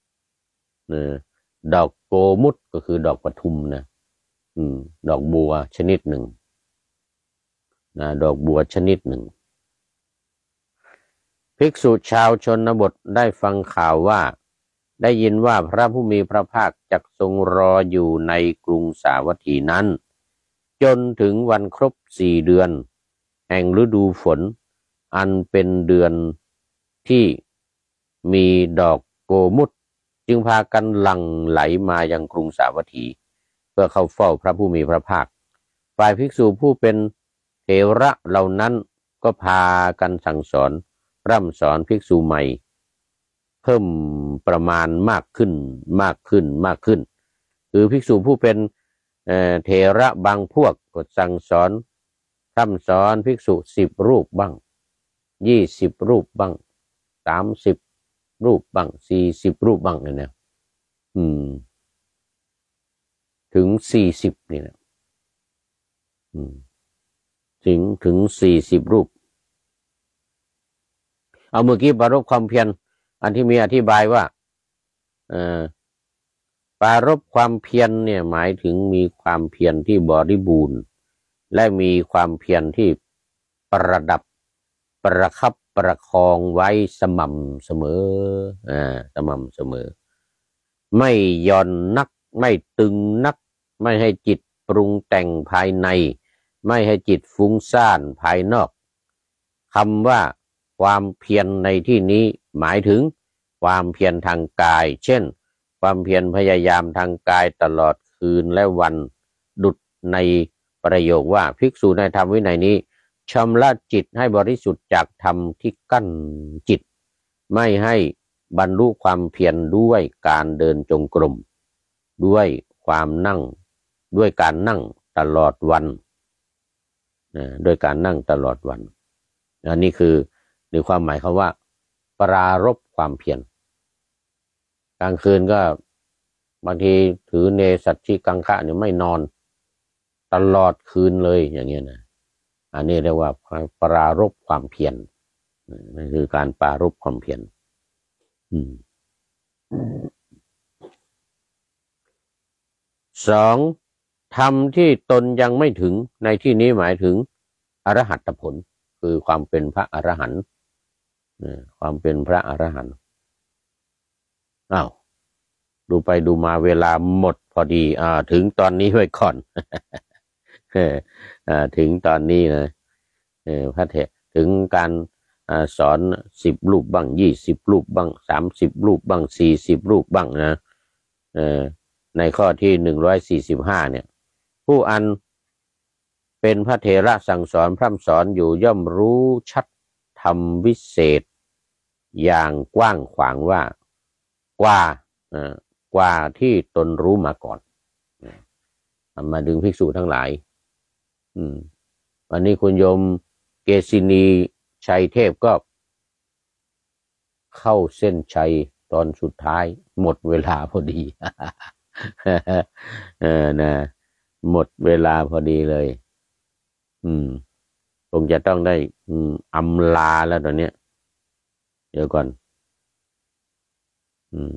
Speaker 1: ดอกโกมุตก็คือดอกปทุมนะอืมดอกบัวชนิดหนึ่งนะดอกบัวชนิดหนึ่งภิกษุชาวชนบทได้ฟังข่าวว่าได้ยินว่าพระผู้มีพระภาคจักทรงรออยู่ในกรุงสาวัตถีนั้นจนถึงวันครบสี่เดือนแห่งฤดูฝนอันเป็นเดือนที่มีดอกโกมุตจึงพากันหลั่งไหลมายังกรุงสาวัตถีเพื่อเข้าเฝ้าพระผู้มีพระภาคฝ่ายภิกษุผู้เป็นเถระเหล่านั้นก็พากันสั่งสอนร่ำสอนภิกษุใหม่เพิ่มประมาณมากขึ้นมากขึ้นมากขึ้นคือภิกษุผู้เป็นเอ่อเถระบางพวกก็สั่งสอนร่ำสอนภิกษุสิบรูปบ้างยี่สิบรูปบ้างสามสิบรูปบ้างสี่สิบรูปบ้างเนี่ยอืมถึงสี่สิบนี่นะอืมถึงถึงสี่สิบรูปเอาเมื่อกี้ปรารภความเพียรอันที่มีอธิบายว่าเอ่อปรารภความเพียรเนี่ยหมายถึงมีความเพียรที่บริบูรณ์และมีความเพียรที่ประดับประคับประคองไว้สม่ำเสมออ่าสม่ำเสมอไม่หย่อนนักไม่ตึงนักไม่ให้จิตปรุงแต่งภายในไม่ให้จิตฟุ้งซ่านภายนอกคำว่าความเพียรในที่นี้หมายถึงความเพียรทางกายเช่นความเพียรพยายามทางกายตลอดคืนและวันดุจในประโยคว่าภิกษุในธรรมวินัยนี้ชำระจิตให้บริสุทธิ์จากธรรมที่กั้นจิตไม่ให้บรรลุความเพียรด้วยการเดินจงกรมด้วยความนั่งด้วยการนั่งตลอดวันนะด้วยการนั่งตลอดวันอันนี้คือในความหมายคำว่าปรารภความเพียรกลางคืนก็บางทีถือเนสัชชิกังคะเนี่ยไม่นอนตลอดคืนเลยอย่างเงี้ยนะอันนี้เรียกว่าปรารภความเพียรนั่นคือการปรารภความเพียรสองธรรมที่ตนยังไม่ถึงในที่นี้หมายถึงอรหัตผลคือความเป็นพระอรหันต์ความเป็นพระอรหันต์อ้าวดูไปดูมาเวลาหมดพอดีอ่าถึงตอนนี้ไว้ก่อน อ่าถึงตอนนี้นะเออพระเถรถึงการอ่าสอนสิบรูปบ้างยี่สิบรูปบ้างสามสิบรูปบ้างสี่สิบรูปบ้างนะเออในข้อที่หนึ่งร้อยสี่สิบห้าเนี่ยผู้อันเป็นพระเถระสั่งสอนพร่ำสอนอยู่ย่อมรู้ชัดธรรมวิเศษอย่างกว้างขวางว่ากว่าเอ่อกว่าที่ตนรู้มาก่อนมาดึงภิกษุทั้งหลายอืมวันนี้คุณโยมเกษินีชัยเทพก็เข้าเส้นชัยตอนสุดท้ายหมดเวลาพอดี เออนะหมดเวลาพอดีเลยอืมคงจะต้องได้อืมอำลาแล้วตอนเนี้ยเดี๋ยวก่อนอืม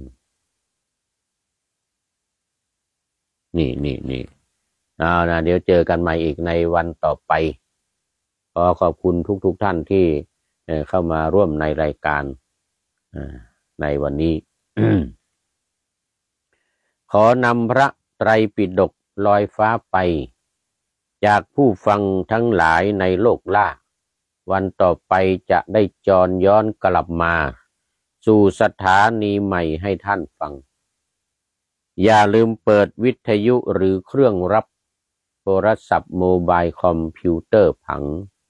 Speaker 1: นี่นี่นี่เอานะเดี๋ยวเจอกันใหม่อีกในวันต่อไปขอขอบคุณทุกๆ ท่านที่เข้ามาร่วมในรายการในวันนี้ ขอนำพระไตรปิฎกลอยฟ้าไปจากผู้ฟังทั้งหลายในโลกล่าวันต่อไปจะได้จรย้อนกลับมาสู่สถานีใหม่ให้ท่านฟังอย่าลืมเปิดวิทยุหรือเครื่องรับโทรศัพท์โมบายคอมพิวเตอร์ผัง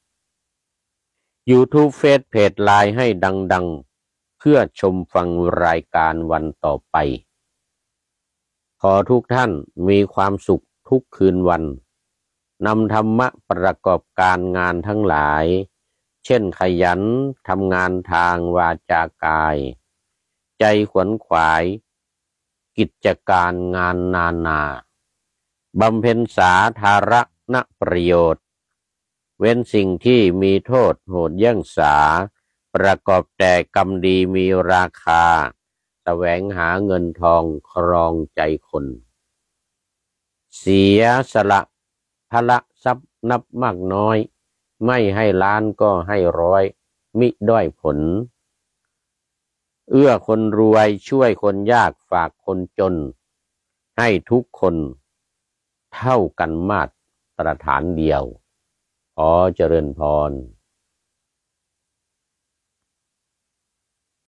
Speaker 1: YouTube เฟซเพจไลน์ให้ดังๆเพื่อชมฟังรายการวันต่อไปขอทุกท่านมีความสุขทุกคืนวันนำธรรมะประกอบการงานทั้งหลายเช่นขยันทำงานทางวาจากายใจขวนขวายกิจการงานนานาบำเพ็ญสาธารณประโยชน์เว้นสิ่งที่มีโทษโหดเยี่ยงสาประกอบแต่กรรมดีมีราคาแสวงหาเงินทองครองใจคนเสียสละพละทรัพย์นับมากน้อยไม่ให้ล้านก็ให้ร้อยมิด้อยผลเอื้อคนรวยช่วยคนยากฝากคนจนให้ทุกคนเท่ากันมาตรฐานเดียวขอเจริญพร